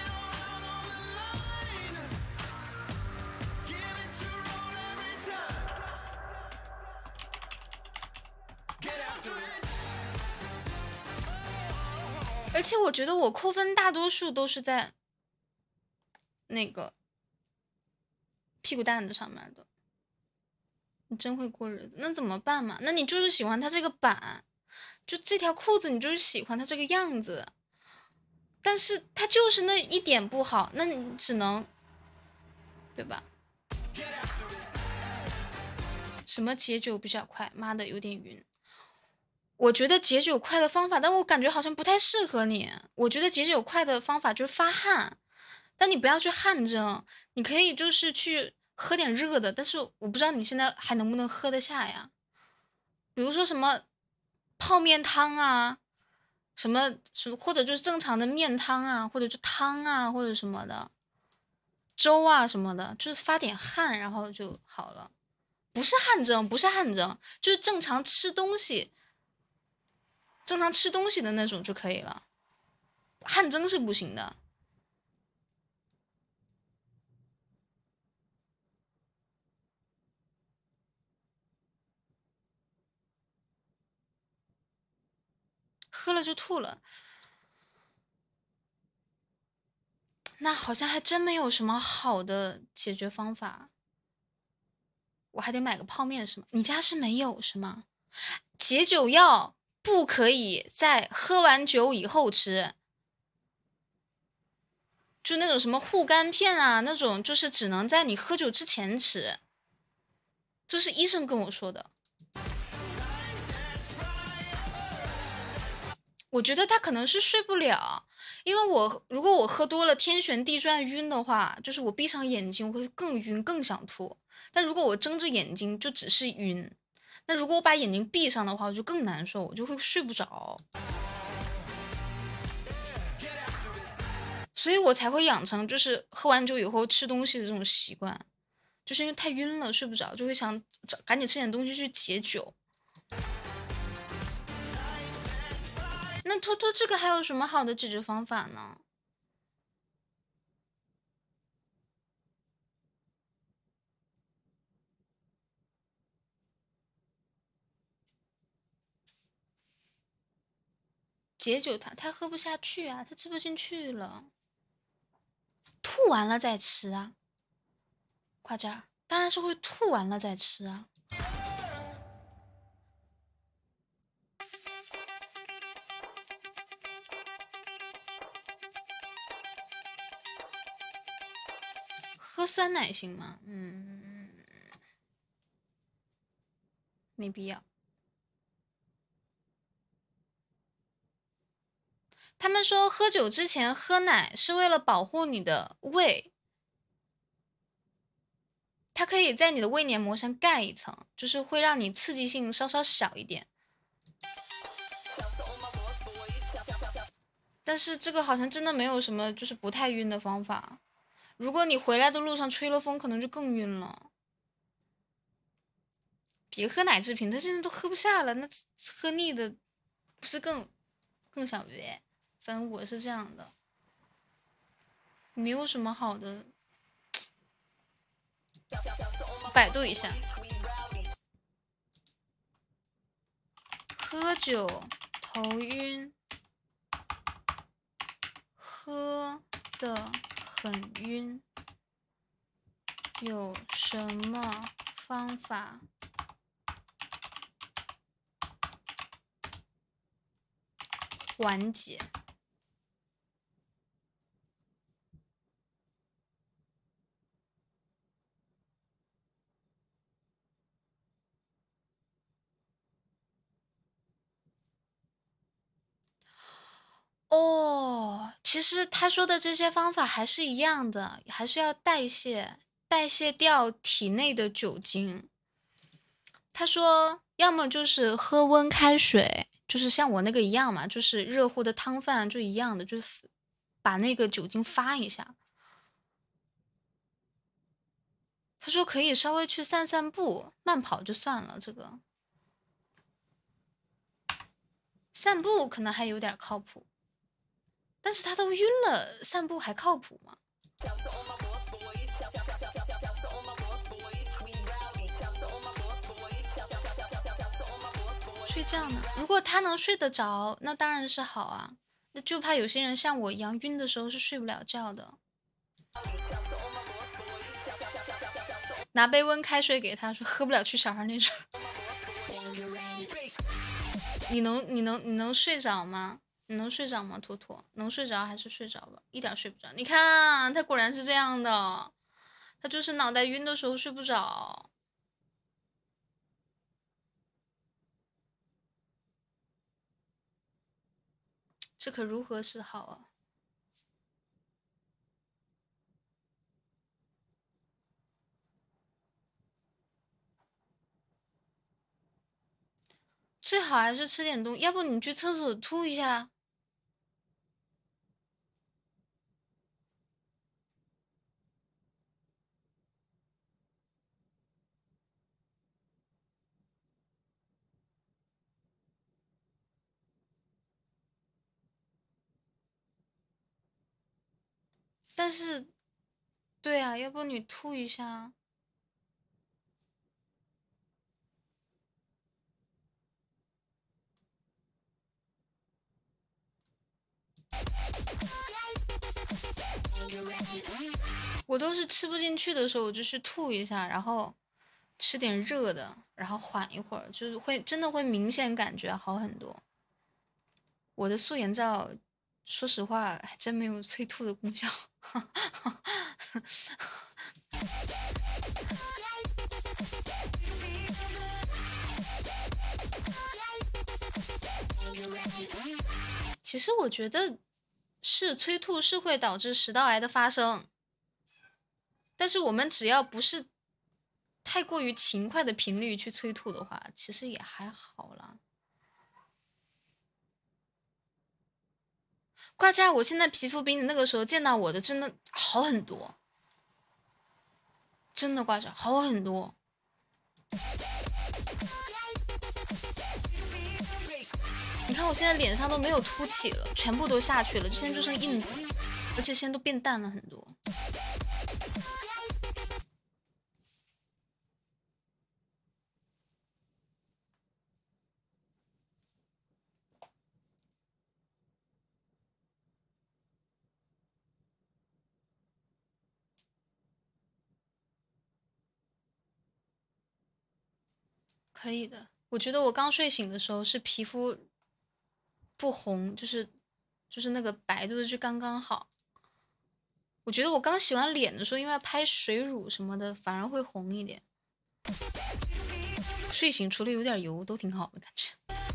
而且我觉得我扣分大多数都是在那个屁股蛋子上面的。你真会过日子，那怎么办嘛？那你就是喜欢它这个版，就这条裤子你就是喜欢它这个样子，但是它就是那一点不好，那你只能，对吧？什么解酒比较快？妈的，有点晕。我觉得解酒快的方法，但我感觉好像不太适合你。我觉得解酒快的方法就是发汗，但你不要去汗蒸，你可以就是去喝点热的，但是我不知道你现在还能不能喝得下呀？比如说什么泡面汤啊，什么什么，或者就是正常的面汤啊，或者就汤啊，或者什么的粥啊什么的，就是发点汗，然后就好了。不是汗蒸，不是汗蒸，就是正常吃东西，正常吃东西的那种就可以了。汗蒸是不行的。喝了就吐了，那好像还真没有什么好的解决方法。我还得买个泡面是吗？你家是没有是吗？解酒药不可以在喝完酒以后吃，就那种什么护肝片啊，那种就是只能在你喝酒之前吃，这是医生跟我说的。我觉得他可能是睡不了，因为我如果我喝多了天旋地转晕的话，就是我闭上眼睛我会更晕更想吐，但如果我睁着眼睛就只是晕，那如果我把眼睛闭上的话我就更难受，我就会睡不着，所以我才会养成就是喝完酒以后吃东西的这种习惯，就是因为太晕了睡不着，就会想赶紧吃点东西去解酒。那托托这个还有什么好的解决方法呢？解酒他他喝不下去啊，他吃不进去了，吐完了再吃啊。夸这儿当然是会吐完了再吃啊。喝酸奶行吗？嗯，没必要。他们说喝酒之前喝奶是为了保护你的胃，它可以在你的胃黏膜上盖一层，就是会让你刺激性稍稍小一点。但是这个好像真的没有什么就是不太晕的方法。如果你回来的路上吹了风，可能就更晕了。别喝奶制品，他现在都喝不下了，那喝腻的不是更更想约？反正我是这样的，没有什么好的。百度一下，喝酒头晕，喝的很晕。 有什么方法缓解？哦，其实他说的这些方法还是一样的，还是要代谢，代谢掉体内的酒精。他说，要么就是喝温开水，就是像我那个一样嘛，就是热乎的汤饭就一样的，就是把那个酒精发一下。他说可以稍微去散散步，慢跑就算了，这个散步可能还有点靠谱。但是他都晕了，散步还靠谱吗？睡觉呢？如果他能睡得着，那当然是好啊。那就怕有些人像我一样晕的时候是睡不了觉的。拿杯温开水给他说，喝不了去小孩那种。你能你能你能睡着吗？你能睡着吗？坨坨能睡着还是睡着吧？一点睡不着。你看他果然是这样的，他就是脑袋晕的时候睡不着。这可如何是好啊？最好还是吃点东西，要不你去厕所吐一下。但是，对啊，要不你吐一下。我都是吃不进去的时候，我就去吐一下，然后吃点热的，然后缓一会儿，就是会真的会明显感觉好很多。我的素颜皂，说实话还真没有催吐的功效。其实我觉得是催吐是会导致食道癌的发生，但是我们只要不是太过于勤快的频率去催吐的话，其实也还好啦。挂架，我现在皮肤比你那个时候见到我的真的好很多，真的挂架好很多。你看我现在脸上都没有凸起了，全部都下去了，就现在就剩印子，而且现在都变淡了很多。可以的，我觉得我刚睡醒的时候是皮肤不红，就是就是那个白度就刚刚好。我觉得我刚洗完脸的时候，因为要拍水乳什么的，反而会红一点。睡醒除了有点油，都挺好的感觉。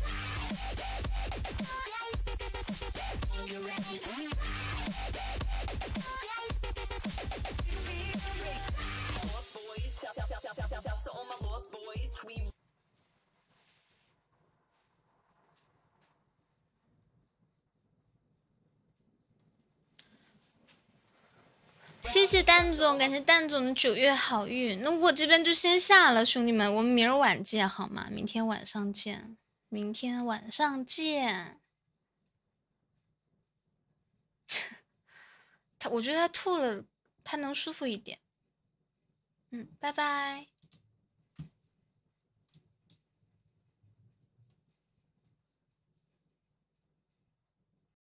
谢谢蛋总，感谢蛋总的九月好运。那我这边就先下了，兄弟们，我们明儿晚见好吗？明天晚上见，明天晚上见。他，我觉得他吐了，他能舒服一点。嗯，拜拜。